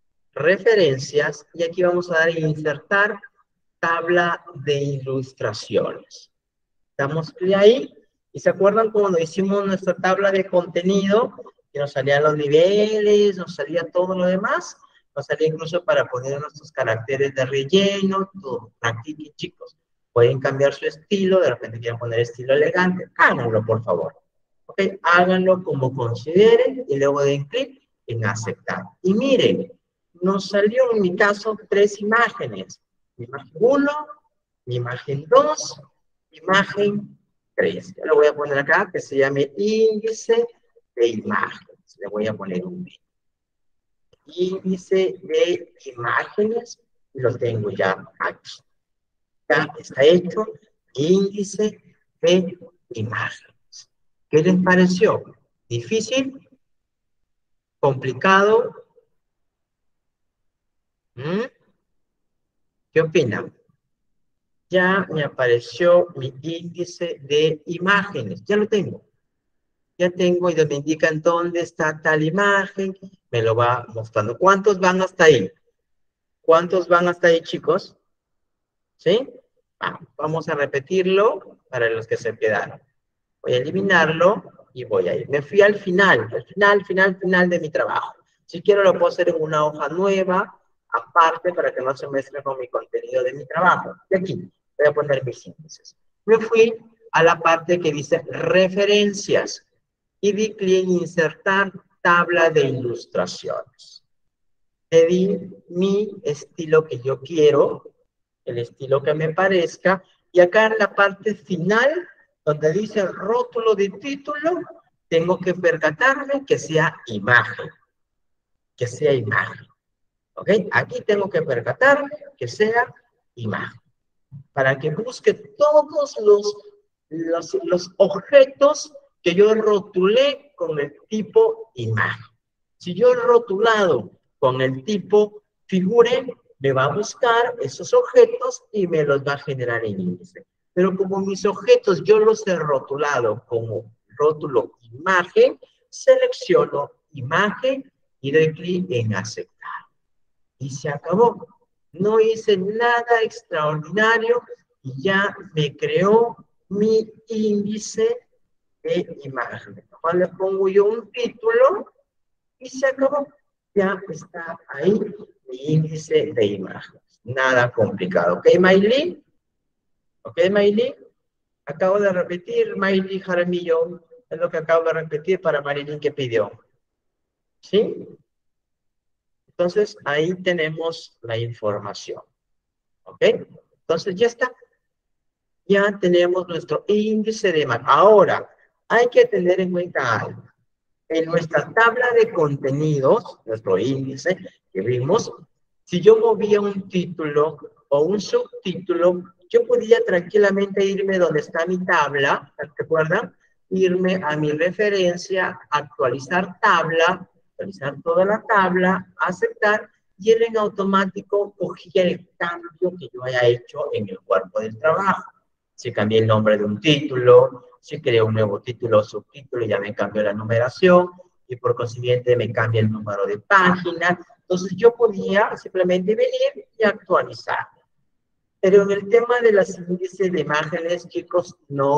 y aquí vamos a dar insertar tabla de ilustraciones. Damos clic ahí, y se acuerdan cuando hicimos nuestra tabla de contenido, que nos salían los niveles, nos salía todo lo demás, nos salía incluso para poner nuestros caracteres de relleno, todo. Practiquen, chicos. Pueden cambiar su estilo, de repente quieren poner estilo elegante, háganlo, por favor. Ok, háganlo como consideren, y luego den clic en aceptar. Y miren, nos salió en mi caso 3 imágenes. Imagen 1, imagen 2, imagen 3. Yo lo voy a poner acá, que se llame índice de imágenes. Le voy a poner un B. Índice de imágenes, y lo tengo ya aquí. Ya está hecho, índice de imágenes. ¿Qué les pareció? ¿Difícil? ¿Complicado? ¿Qué opinan? Ya me apareció mi índice de imágenes. Ya lo tengo. Ya tengo y me indican dónde está tal imagen. Me lo va mostrando. ¿Cuántos van hasta ahí? ¿Cuántos van hasta ahí, chicos? ¿Sí? Vamos a repetirlo para los que se quedaron. Voy a eliminarlo y voy a ir. Me fui al final de mi trabajo. Si quiero lo puedo hacer en una hoja nueva, aparte, para que no se mezcle con mi contenido de mi trabajo. Y aquí voy a poner mis índices. Me fui a la parte que dice referencias y di clic en insertar tabla de ilustraciones. Le di mi estilo que yo quiero, el estilo que me parezca, y acá en la parte final, donde dice rótulo de título, tengo que percatarme que sea imagen. Que sea imagen. ¿Ok? Aquí tengo que percatarme que sea imagen. Para que busque todos los objetos que yo rotulé con el tipo imagen. Si yo he rotulado con el tipo figure, me va a buscar esos objetos y me los va a generar en índice. Pero como mis objetos yo los he rotulado como rótulo imagen, selecciono imagen y doy clic en aceptar. Y se acabó. No hice nada extraordinario y ya me creó mi índice de imagen. Ahora le pongo yo un título y se acabó. Ya está ahí mi índice de imágenes. Nada complicado. ¿Ok, Mayli? ¿Ok, Mayli? Acabo de repetir, Mayli Jaramillo, es lo que acabo de repetir para Marilyn que pidió. ¿Sí? Entonces, ahí tenemos la información. ¿Ok? Entonces, ya está. Ya tenemos nuestro índice de imagen. Ahora, hay que tener en cuenta algo. En nuestra tabla de contenidos, nuestro índice que vimos, si yo movía un título o un subtítulo, yo podía tranquilamente irme donde está mi tabla, ¿te acuerdan? Irme a mi referencia, actualizar tabla, actualizar toda la tabla, aceptar, y él en automático cogía el cambio que yo haya hecho en el cuerpo del trabajo. Si cambié el nombre de un título, si creé un nuevo título o subtítulo, ya me cambió la numeración y por consiguiente me cambia el número de página. Entonces yo podía simplemente venir y actualizar. Pero en el tema de las índices de imágenes, chicos, no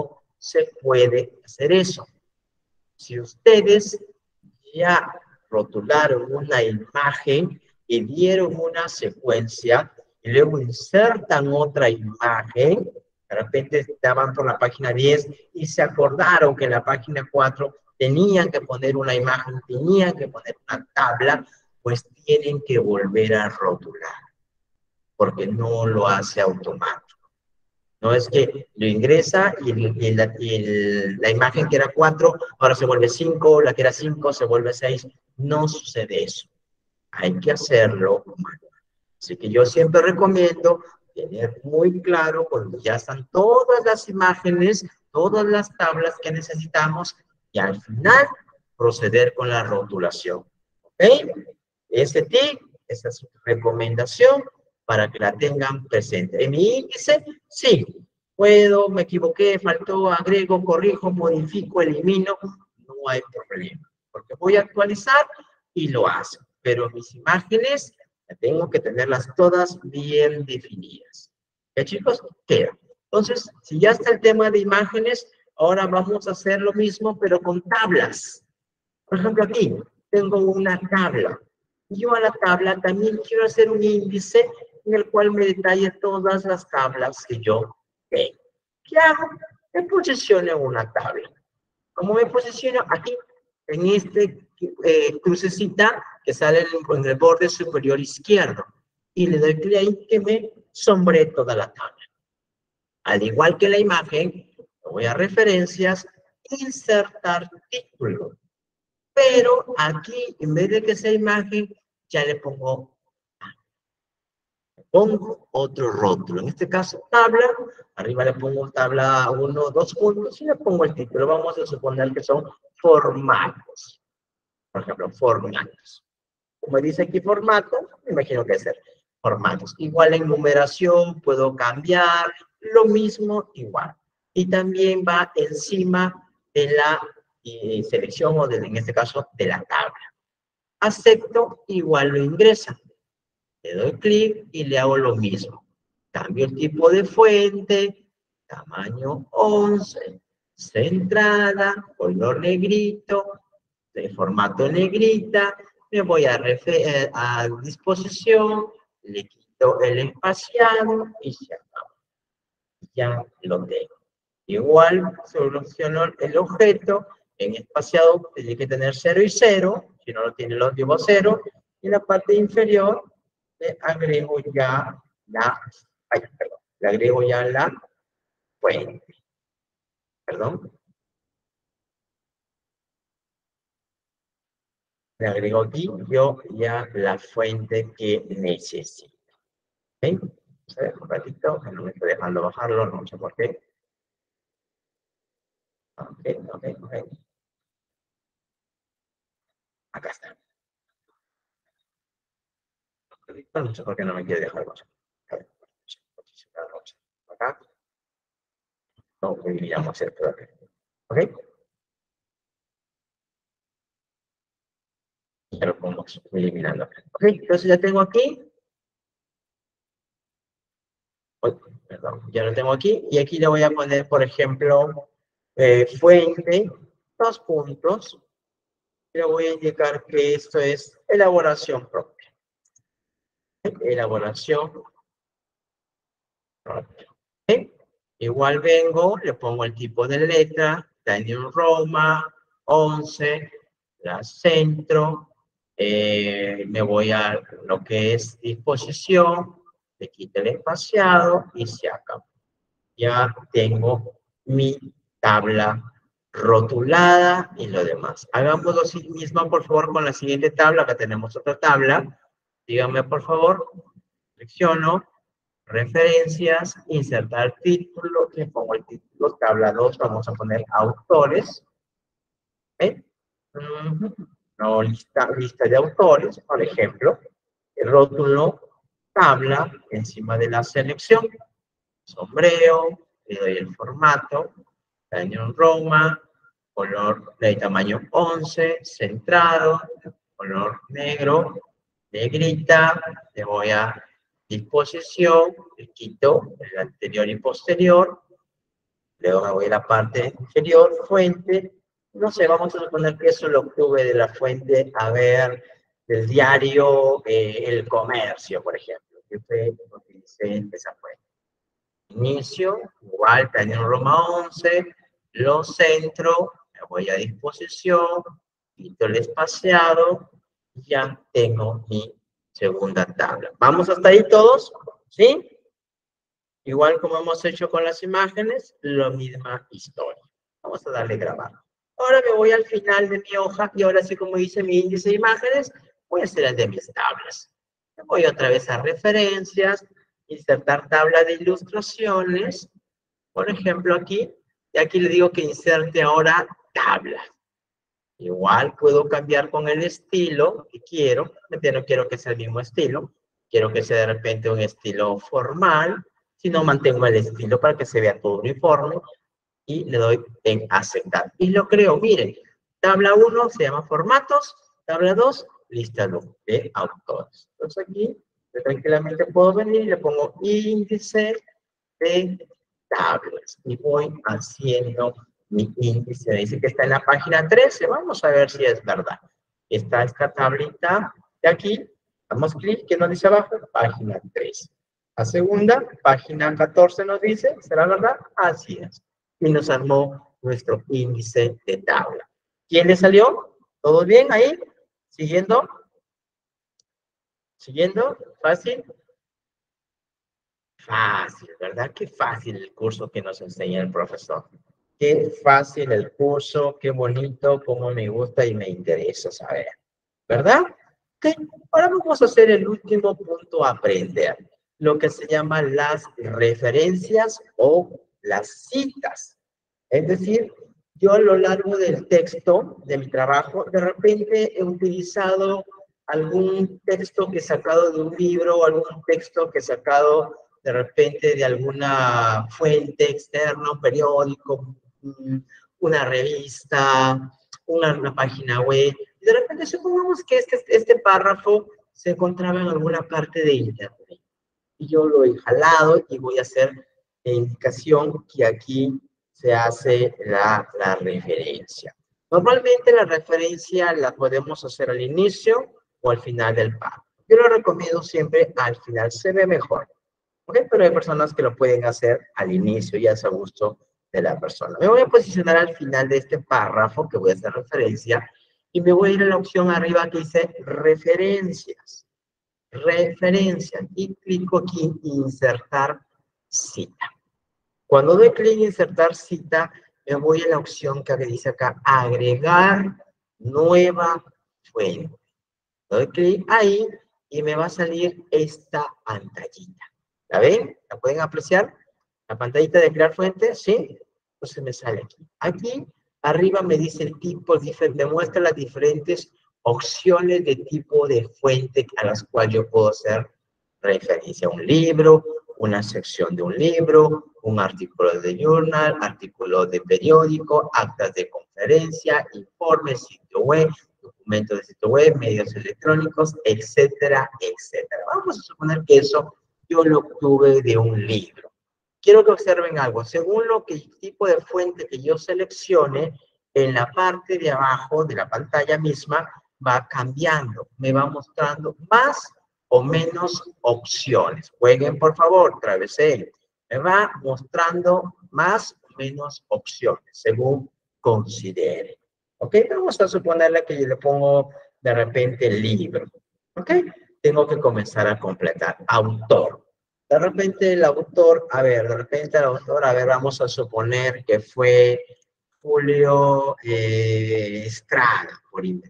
se puede hacer eso. Si ustedes ya rotularon una imagen y dieron una secuencia y luego insertan otra imagen, de repente estaban por la página 10 y se acordaron que en la página 4 tenían que poner una imagen, tenían que poner una tabla, pues tienen que volver a rotular, porque no lo hace automático. No es que lo ingresa y la imagen que era 4, ahora se vuelve 5, la que era 5 se vuelve 6. No sucede eso. Hay que hacerlo manual. Así que yo siempre recomiendo tener muy claro cuando ya están todas las imágenes, todas las tablas que necesitamos y al final proceder con la rotulación. ¿Ok? Ese tip, esa es su recomendación para que la tengan presente. En mi índice, sí, puedo, me equivoqué, faltó, agrego, corrijo, modifico, elimino, no hay problema, porque voy a actualizar y lo hace. Pero mis imágenes, tengo que tenerlas todas bien definidas. ¿Ya, chicos? Queda. Entonces, si ya está el tema de imágenes, ahora vamos a hacer lo mismo, pero con tablas. Por ejemplo, aquí tengo una tabla. Yo a la tabla también quiero hacer un índice en el cual me detalle todas las tablas que yo tengo. ¿Qué hago? Me posiciono en una tabla. ¿Cómo me posiciono? Aquí, en este crucecita que sale en el borde superior izquierdo. Y le doy clic ahí que me sombree toda la tabla. Al igual que la imagen, voy a referencias, insertar título. Pero aquí, en vez de que sea imagen, ya le pongo otro rótulo. En este caso, tabla. Arriba le pongo tabla 1, 2 puntos y le pongo el título. Vamos a suponer que son formatos. Por ejemplo, formatos. Como dice aquí formato, me imagino que es formatos. Igual en numeración puedo cambiar, lo mismo igual. Y también va encima de la selección o en este caso de la tabla. Acepto, igual lo ingresa. Le doy clic y le hago lo mismo. Cambio el tipo de fuente, tamaño 11, centrada, color negrito, de formato negrita, me voy a disposición, le quito el espaciado y se acabó. Ya lo tengo. Igual soluciono el objeto, en espaciado tiene que tener 0 y 0, si no lo tiene lo llevo a 0, y en la parte inferior le agrego ya la fuente. Perdón. Le agrego aquí yo ya la fuente que necesito. ¿Ok? Vamos a ver un ratito, que no me estoy dejando bajarlo, no sé por qué. Ok. Acá está. No sé por qué no me quiere dejar bajar. Acá. No, eliminamos hacer todo aquí. ¿Ok? Ya lo pongo eliminando. Ok, entonces ya tengo aquí. Perdón, ya lo tengo aquí. Y aquí le voy a poner, por ejemplo, fuente, 2 puntos. Le voy a indicar que esto es elaboración propia. Elaboración propia. ¿Okay? Igual vengo, le pongo el tipo de letra, Daniel Roma, 11, la centro, me voy a lo que es disposición, le quito el espaciado y se acabó. Ya tengo mi tabla rotulada y lo demás. Hagamos lo mismo, por favor, con la siguiente tabla. Acá tenemos otra tabla. Díganme, por favor. Selecciono, referencias, insertar título. Le pongo el título, tabla 2. Vamos a poner autores. No, lista de autores, por ejemplo. El rótulo, tabla, encima de la selección. Sombreo, le doy el formato, Daniel Roma, color de tamaño 11, centrado, color negro, negrita, le voy a disposición, le quito el anterior y posterior, Luego me voy a la parte inferior, fuente. No sé, vamos a suponer que eso lo obtuve de la fuente, a ver, del diario El Comercio, por ejemplo. Que fue, utilicé esa fuente. Inicio, igual, Cañón Roma 11, lo centro, me voy a disposición, quito el espaciado, ya tengo mi segunda tabla. ¿Vamos hasta ahí todos? ¿Sí? Igual como hemos hecho con las imágenes, la misma historia. Vamos a darle grabar. Ahora me voy al final de mi hoja y ahora sí, como dice mi índice de imágenes, voy a hacer el de mis tablas. Me voy otra vez a referencias, insertar tabla de ilustraciones, por ejemplo aquí, y aquí le digo que inserte ahora tabla. Igual puedo cambiar con el estilo que quiero, no quiero que sea el mismo estilo, quiero que sea de repente un estilo formal, si no mantengo el estilo para que se vea todo uniforme, y le doy en aceptar. Y lo creo, miren, tabla 1 se llama formatos, tabla 2, lista de autores. Entonces aquí, yo tranquilamente puedo venir y le pongo índice de tablas, y voy haciendo mi índice. Dice que está en la página 13, vamos a ver si es verdad. Está esta tablita de aquí, damos clic, ¿qué nos dice abajo? Página 13. La segunda, página 14 nos dice, ¿será verdad? Así es. Y nos armó nuestro índice de tabla. ¿Quién le salió? ¿Todo bien ahí? ¿Siguiendo? ¿Siguiendo? ¿Fácil? Fácil, ¿verdad? Qué fácil el curso que nos enseña el profesor. Qué fácil el curso, qué bonito, cómo me gusta y me interesa saber. ¿Verdad? Ok, ahora vamos a hacer el último punto a aprender, lo que se llama las referencias o las citas. Es decir, yo a lo largo del texto, de mi trabajo, de repente he utilizado algún texto que he sacado de un libro, algún texto que he sacado de repente de alguna fuente externa, un periódico, una revista, una página web. Y de repente supongamos que este párrafo se encontraba en alguna parte de internet. Y yo lo he jalado y voy a hacer la indicación que aquí se hace la referencia. Normalmente la referencia la podemos hacer al inicio o al final del párrafo. Yo lo recomiendo siempre al final, se ve mejor. ¿Ok? Pero hay personas que lo pueden hacer al inicio, ya es a gusto de la persona. Me voy a posicionar al final de este párrafo que voy a hacer referencia y me voy a ir a la opción arriba que dice referencias. Referencias. Y clico aquí insertar cita. Cuando doy clic en insertar cita, me voy a la opción que dice acá agregar nueva fuente. Doy clic ahí y me va a salir esta pantallita. ¿La ven? ¿La pueden apreciar? La pantallita de crear fuente, ¿sí? Entonces me sale aquí. Aquí arriba me dice el tipo, me muestra las diferentes opciones de tipo de fuente a las cuales yo puedo hacer referencia. Un libro, una sección de un libro, un artículo de journal, artículo de periódico, actas de conferencia, informes, sitio web, documentos de sitio web, medios electrónicos, etcétera, etcétera. Vamos a suponer que eso yo lo obtuve de un libro. Quiero que observen algo. Según el tipo de fuente que yo seleccione, en la parte de abajo de la pantalla misma va cambiando. Me va mostrando más o menos opciones. Jueguen, por favor, traveseen. Me va mostrando más o menos opciones, según considere. ¿Ok? Vamos a suponerle que yo le pongo de repente el libro. ¿Ok? Tengo que comenzar a completar. Autor. De repente el autor, vamos a suponer que fue Julio Estrada, por inventar.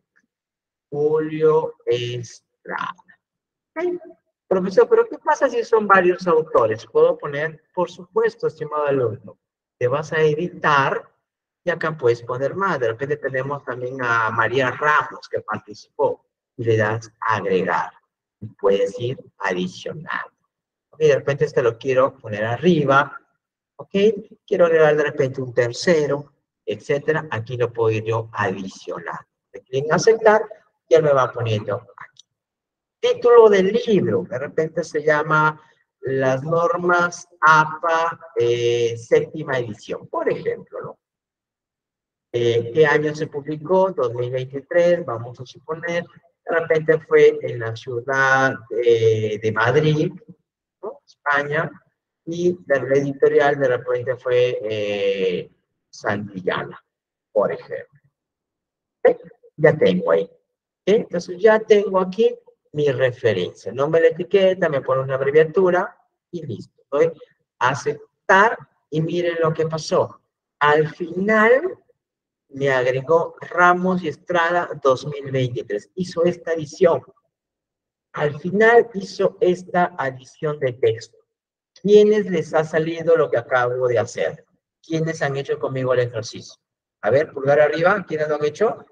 Julio Estrada. ¿Okay? Profesor, ¿pero qué pasa si son varios autores? ¿Puedo poner? Por supuesto, estimado alumno. Te vas a editar y acá puedes poner más. De repente tenemos también a María Ramos que participó y le das a agregar. Y puedes ir adicionando. Okay, de repente este lo quiero poner arriba. Ok, quiero agregar de repente un tercero, etcétera. Aquí lo puedo ir yo adicionar. Le clic en aceptar y él me va poniendo aquí. Título del libro, de repente se llama las normas APA séptima edición, por ejemplo, ¿no? ¿Qué año se publicó? 2023, vamos a suponer. De repente fue en la ciudad de Madrid, ¿no? España, y la editorial de repente fue Santillana, por ejemplo. ¿Okay? Ya tengo ahí. ¿Okay? Entonces ya tengo aquí mi referencia. Nombre de la etiqueta, me pone una abreviatura y listo. Doy a aceptar y miren lo que pasó. Al final me agregó Ramos y Estrada 2023. Hizo esta adición. Al final hizo esta adición de texto. ¿Quiénes les ha salido lo que acabo de hacer? ¿Quiénes han hecho conmigo el ejercicio? A ver, pulgar arriba. ¿Quiénes lo han hecho?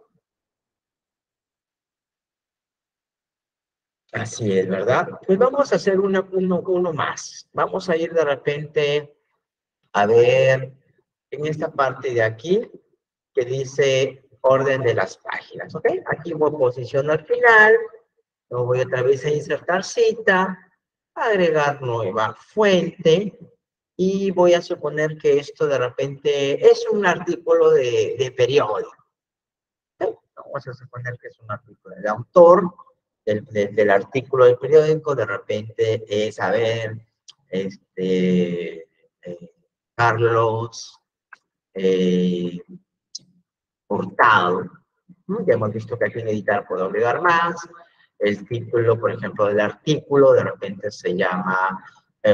Así es, ¿verdad? Pues vamos a hacer uno más. Vamos a ir de repente a ver en esta parte de aquí que dice orden de las páginas, ¿ok? Aquí voy a posicionar al final, luego voy otra vez a insertar cita, agregar nueva fuente, y voy a suponer que esto de repente es un artículo de periódico. ¿Okay? Vamos a suponer que es un artículo de autor, del artículo del periódico, de repente es, a ver, Carlos Hurtado. Ya hemos visto que aquí en editar puedo agregar más. El título, por ejemplo, del artículo, de repente se llama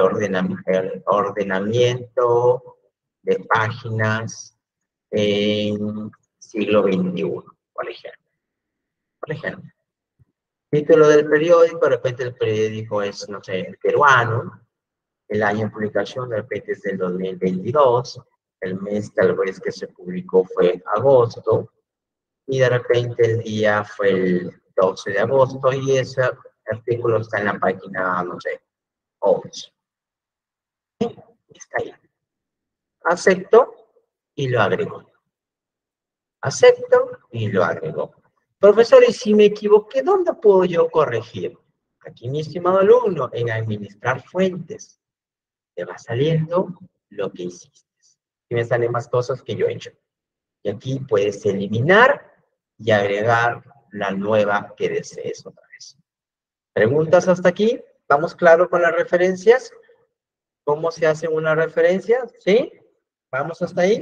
ordenamiento de páginas en siglo XXI, por ejemplo. Por ejemplo. Título del periódico, de repente el periódico es, no sé, el peruano. El año de publicación, de repente es del 2022. El mes tal vez que se publicó fue agosto. Y de repente el día fue el 12 de agosto y ese artículo está en la página, no sé, 11. Está ahí. Acepto y lo agrego. Acepto y lo agrego. Profesor, y si me equivoqué, ¿dónde puedo yo corregir? Aquí, mi estimado alumno, en administrar fuentes. Te va saliendo lo que hiciste. Y me salen más cosas que yo he hecho. Y aquí puedes eliminar y agregar la nueva que desees otra vez. ¿Preguntas hasta aquí? ¿Vamos claro con las referencias? ¿Cómo se hace una referencia? ¿Sí? ¿Vamos hasta ahí?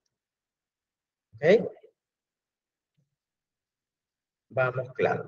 ¿Ok? Vamos claro.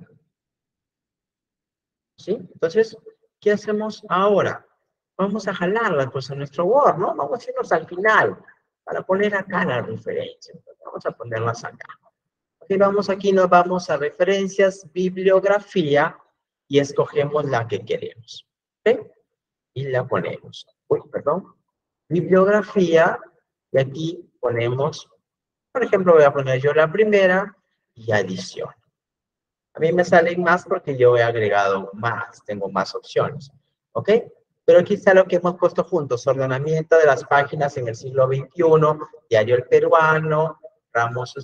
¿Sí? Entonces, ¿qué hacemos ahora? Vamos a jalarlas pues a nuestro Word, ¿no? Vamos a irnos al final para poner acá las referencias. Vamos a ponerlas acá. Y vamos aquí, nos vamos a referencias, bibliografía, y escogemos la que queremos. ¿Ok? Y la ponemos. Uy, perdón. Bibliografía, y aquí ponemos, por ejemplo, voy a poner yo la primera, y adición. A mí me salen más porque yo he agregado más, tengo más opciones. ¿Ok? Pero aquí está lo que hemos puesto juntos, ordenamiento de las páginas en el siglo XXI, Diario El Peruano, Ramos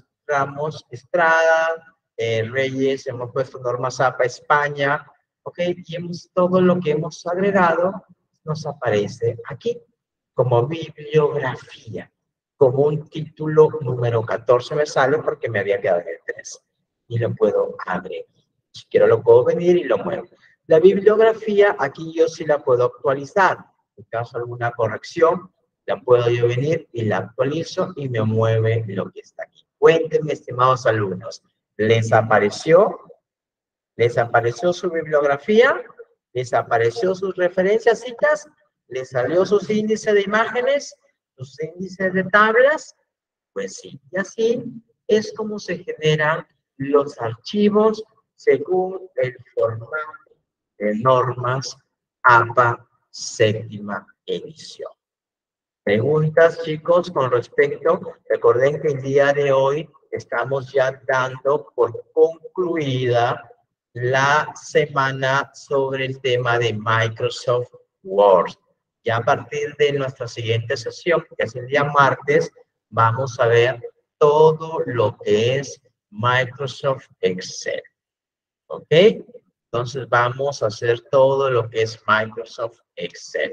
Estrada, Reyes, hemos puesto normas APA España, ¿ok? Y todo lo que hemos agregado nos aparece aquí como bibliografía, como un título número 14 me sale porque me había quedado en el 3 y lo puedo agregar. Si quiero lo puedo venir y lo muevo. La bibliografía aquí yo sí la puedo actualizar. En caso de alguna corrección, la puedo yo venir y la actualizo y me mueve lo que está aquí. Cuéntenme, estimados alumnos, ¿les apareció? ¿Les apareció su bibliografía? ¿Les apareció sus referencias, citas? ¿Les salió sus índices de imágenes? ¿Sus índices de tablas? Pues sí, y así es como se generan los archivos según el formato de normas APA séptima edición. Preguntas, chicos, con respecto, recuerden que el día de hoy estamos ya dando por concluida la semana sobre el tema de Microsoft Word. Ya a partir de nuestra siguiente sesión, que es el día martes, vamos a ver todo lo que es Microsoft Excel. ¿Ok? Entonces vamos a hacer todo lo que es Microsoft Excel.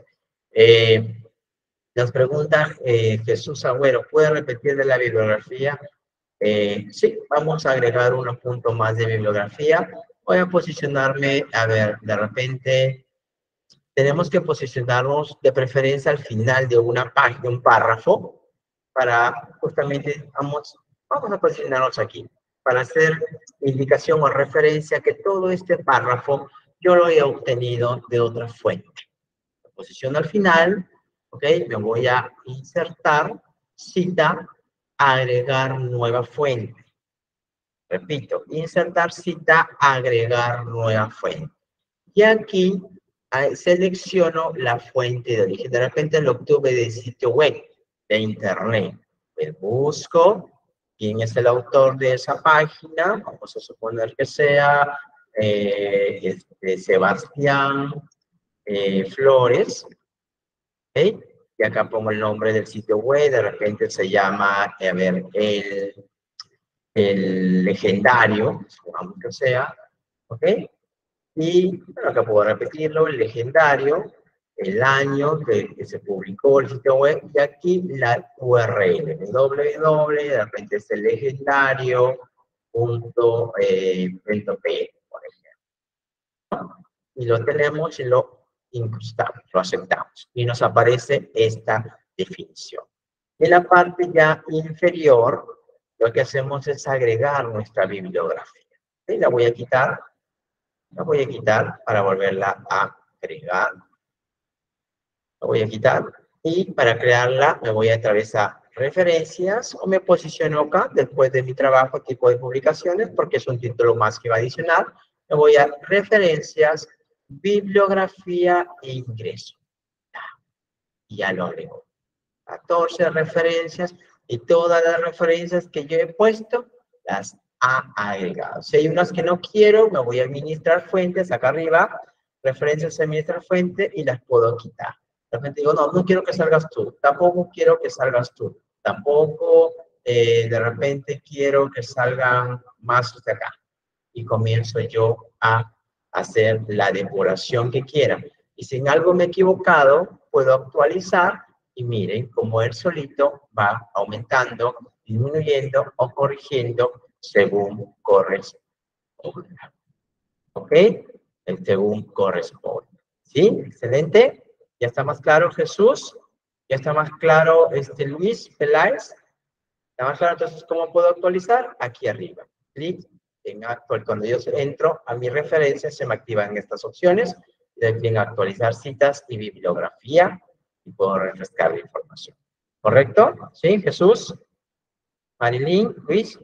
Nos pregunta Jesús Agüero, ¿puede repetir de la bibliografía? Sí, vamos a agregar unos puntos más de bibliografía. Voy a posicionarme, a ver, de repente tenemos que posicionarnos de preferencia al final de una página, un párrafo, para justamente, vamos a posicionarnos aquí, para hacer indicación o referencia que todo este párrafo yo lo he obtenido de otra fuente. Lo posiciono al final, ¿ok? Me voy a insertar, cita, agregar nueva fuente. Repito, insertar cita, agregar nueva fuente. Y aquí selecciono la fuente de origen. De repente lo obtuve del sitio web, de internet. Pues busco quién es el autor de esa página. Vamos a suponer que sea Sebastián Flores. ¿Okay? Y acá pongo el nombre del sitio web. De repente se llama, a ver, el legendario, supongamos que sea, ¿ok? Y bueno, acá puedo repetirlo, el legendario, el año que se publicó el sitio web, y aquí la URL, www, de repente es el legendario.p, por ejemplo. Y lo tenemos y lo incrustamos, lo aceptamos, y nos aparece esta definición. En la parte ya inferior, lo que hacemos es agregar nuestra bibliografía. ¿Sí? La voy a quitar para volverla a agregar. La voy a quitar y para crearla me voy a atravesar referencias o me posiciono acá después de mi trabajo tipo de publicaciones porque es un título más que va a adicionar. Me voy a referencias, bibliografía e ingreso. Y ya lo agrego. 14 referencias y todas las referencias que yo he puesto las ha agregado. Si hay unas que no quiero, me voy a administrar fuentes acá arriba, referencias a administrar fuente y las puedo quitar. De repente digo, no quiero que salgas tú, tampoco quiero que salgas tú, tampoco de repente quiero que salgan más de acá. Y comienzo yo a hacer la depuración que quiera. Y si en algo me he equivocado, puedo actualizar y miren cómo él solito va aumentando, disminuyendo o corrigiendo según corresponda. ¿Ok? Según corresponde. ¿Sí? Excelente. ¿Ya está más claro Jesús? ¿Ya está más claro Luis Peláez? ¿Está más claro entonces cómo puedo actualizar? Aquí arriba. Clic en actual. Cuando yo entro a mi referencia, se me activan estas opciones. Le doy en actualizar citas y bibliografía y puedo refrescar la información. ¿Correcto? ¿Sí, Jesús? Marilyn, Luis.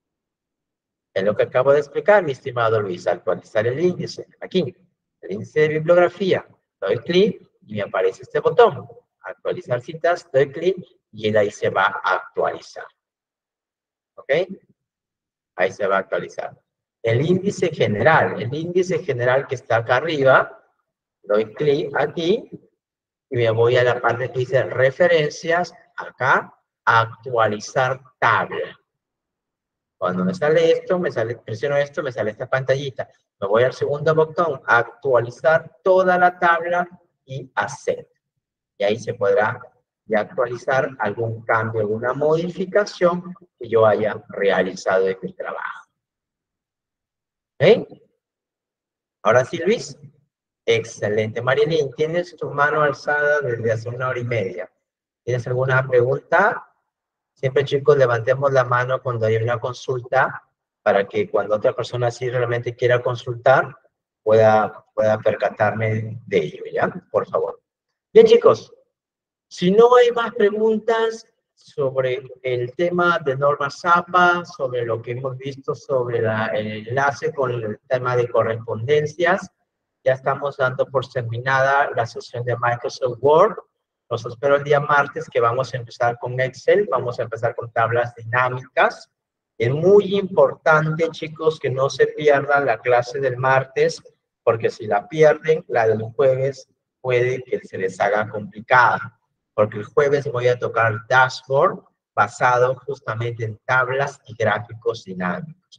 Es lo que acabo de explicar, mi estimado Luis. Actualizar el índice. Aquí, el índice de bibliografía. Doy clic y me aparece este botón. Actualizar citas, doy clic y él ahí se va a actualizar. ¿Ok? Ahí se va a actualizar. El índice general que está acá arriba, doy clic aquí y me voy a la parte que dice referencias, acá, actualizar tabla. Cuando me sale esto, presiono esto, me sale esta pantallita. Me voy al segundo botón, actualizar toda la tabla y hacer. Y ahí se podrá ya actualizar algún cambio, alguna modificación que yo haya realizado en mi trabajo. ¿Ok? Ahora sí, Luis. Excelente. Marilyn, tienes tu mano alzada desde hace 1 hora y media. ¿Tienes alguna pregunta? Siempre, chicos, levantemos la mano cuando hay una consulta para que cuando otra persona sí realmente quiera consultar, pueda percatarme de ello, ¿ya? Por favor. Bien, chicos, si no hay más preguntas sobre el tema de normas APA, sobre lo que hemos visto sobre el enlace con el tema de correspondencias, ya estamos dando por terminada la sesión de Microsoft Word. Los espero el día martes que vamos a empezar con Excel, vamos a empezar con tablas dinámicas. Es muy importante, chicos, que no se pierdan la clase del martes, porque si la pierden, la del jueves puede que se les haga complicada, porque el jueves voy a tocar dashboard basado justamente en tablas y gráficos dinámicos.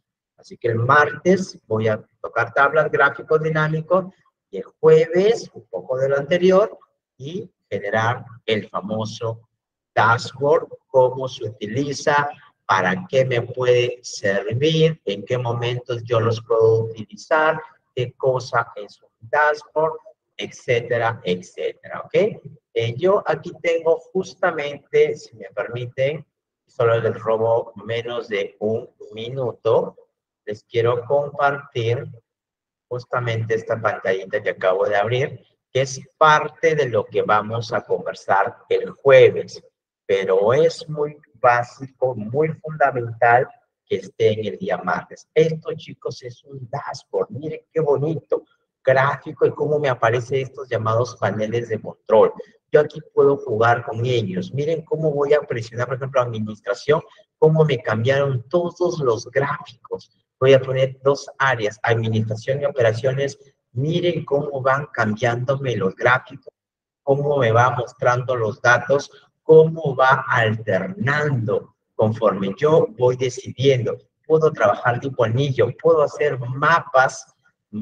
Así que el martes voy a tocar tablas, gráficos dinámicos, y el jueves un poco de lo anterior y generar el famoso dashboard, cómo se utiliza, para qué me puede servir, en qué momentos yo los puedo utilizar, qué cosa es un dashboard, etcétera, etcétera, ¿ok? Yo aquí tengo justamente, si me permiten, solo les robo menos de un minuto, les quiero compartir justamente esta pantallita que acabo de abrir, que es parte de lo que vamos a conversar el jueves, pero es muy básico, muy fundamental que esté en el día martes. Esto, chicos, es un dashboard. Miren qué bonito gráfico y cómo me aparecen estos llamados paneles de control. Yo aquí puedo jugar con ellos. Miren cómo voy a presionar, por ejemplo, administración, cómo me cambiaron todos los gráficos. Voy a poner dos áreas, administración y operaciones. Miren cómo van cambiándome los gráficos, cómo me va mostrando los datos, cómo va alternando conforme yo voy decidiendo. Puedo trabajar tipo anillo, puedo hacer mapas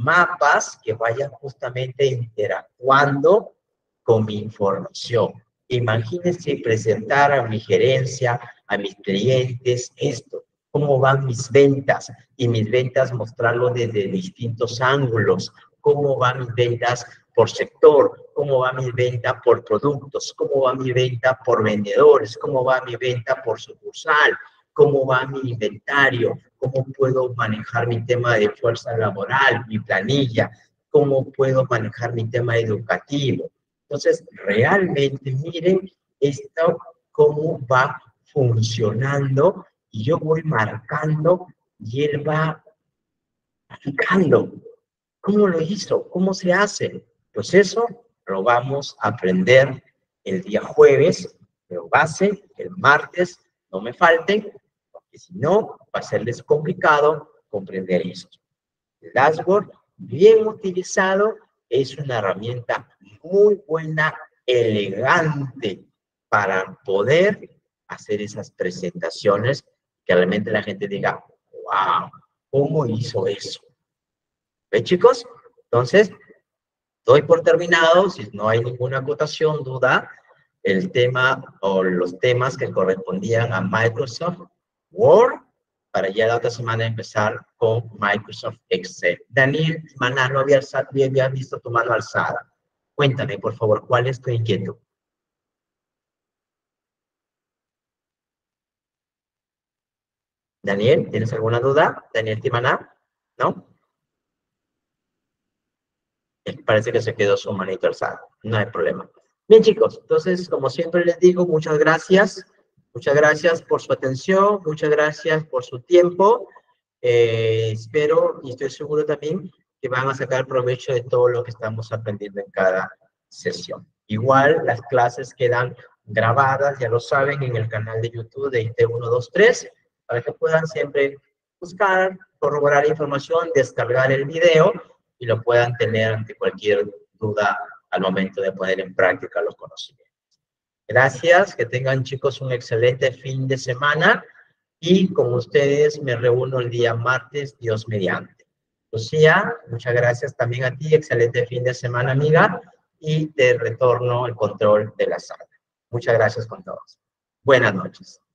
que vayan justamente interactuando con mi información. Imagínense presentar a mi gerencia, a mis clientes, esto, cómo van mis ventas, y mis ventas mostrarlo desde distintos ángulos, cómo van mis ventas por sector, cómo va mi venta por productos, cómo va mi venta por vendedores, cómo va mi venta por sucursal, cómo va mi inventario, cómo puedo manejar mi tema de fuerza laboral, mi planilla, cómo puedo manejar mi tema educativo. Entonces, realmente miren esto, cómo va funcionando, y yo voy marcando y él va aplicando. ¿Cómo lo hizo? ¿Cómo se hace? Pues eso lo vamos a aprender el día jueves, pero base, el martes, no me falten, porque si no, va a serles complicado comprender esto. El dashboard, bien utilizado, es una herramienta muy buena, elegante, para poder hacer esas presentaciones que realmente la gente diga, wow, ¿cómo hizo eso? ¿Ven, chicos? Entonces, doy por terminado, si no hay ninguna acotación, duda, el tema o los temas que correspondían a Microsoft Word, para ya la otra semana empezar con Microsoft Excel. Daniel Maná, no había visto tu mano alzada. Cuéntame, por favor, ¿cuál es tu inquietud? Daniel, ¿tienes alguna duda? Daniel Timaná, ¿no? Parece que se quedó su manito alzada. No hay problema. Bien, chicos, entonces, como siempre les digo, muchas gracias. Muchas gracias por su atención, muchas gracias por su tiempo. Espero y estoy seguro también que van a sacar provecho de todo lo que estamos aprendiendo en cada sesión. Igual, las clases quedan grabadas, ya lo saben, en el canal de YouTube de IT123, para que puedan siempre buscar, corroborar información, descargar el video y lo puedan tener ante cualquier duda al momento de poner en práctica los conocimientos. Gracias, que tengan, chicos, un excelente fin de semana, y con ustedes me reúno el día martes, Dios mediante. Lucía, muchas gracias también a ti, excelente fin de semana, amiga, y te retorno el control de la sala. Muchas gracias con todos. Buenas noches.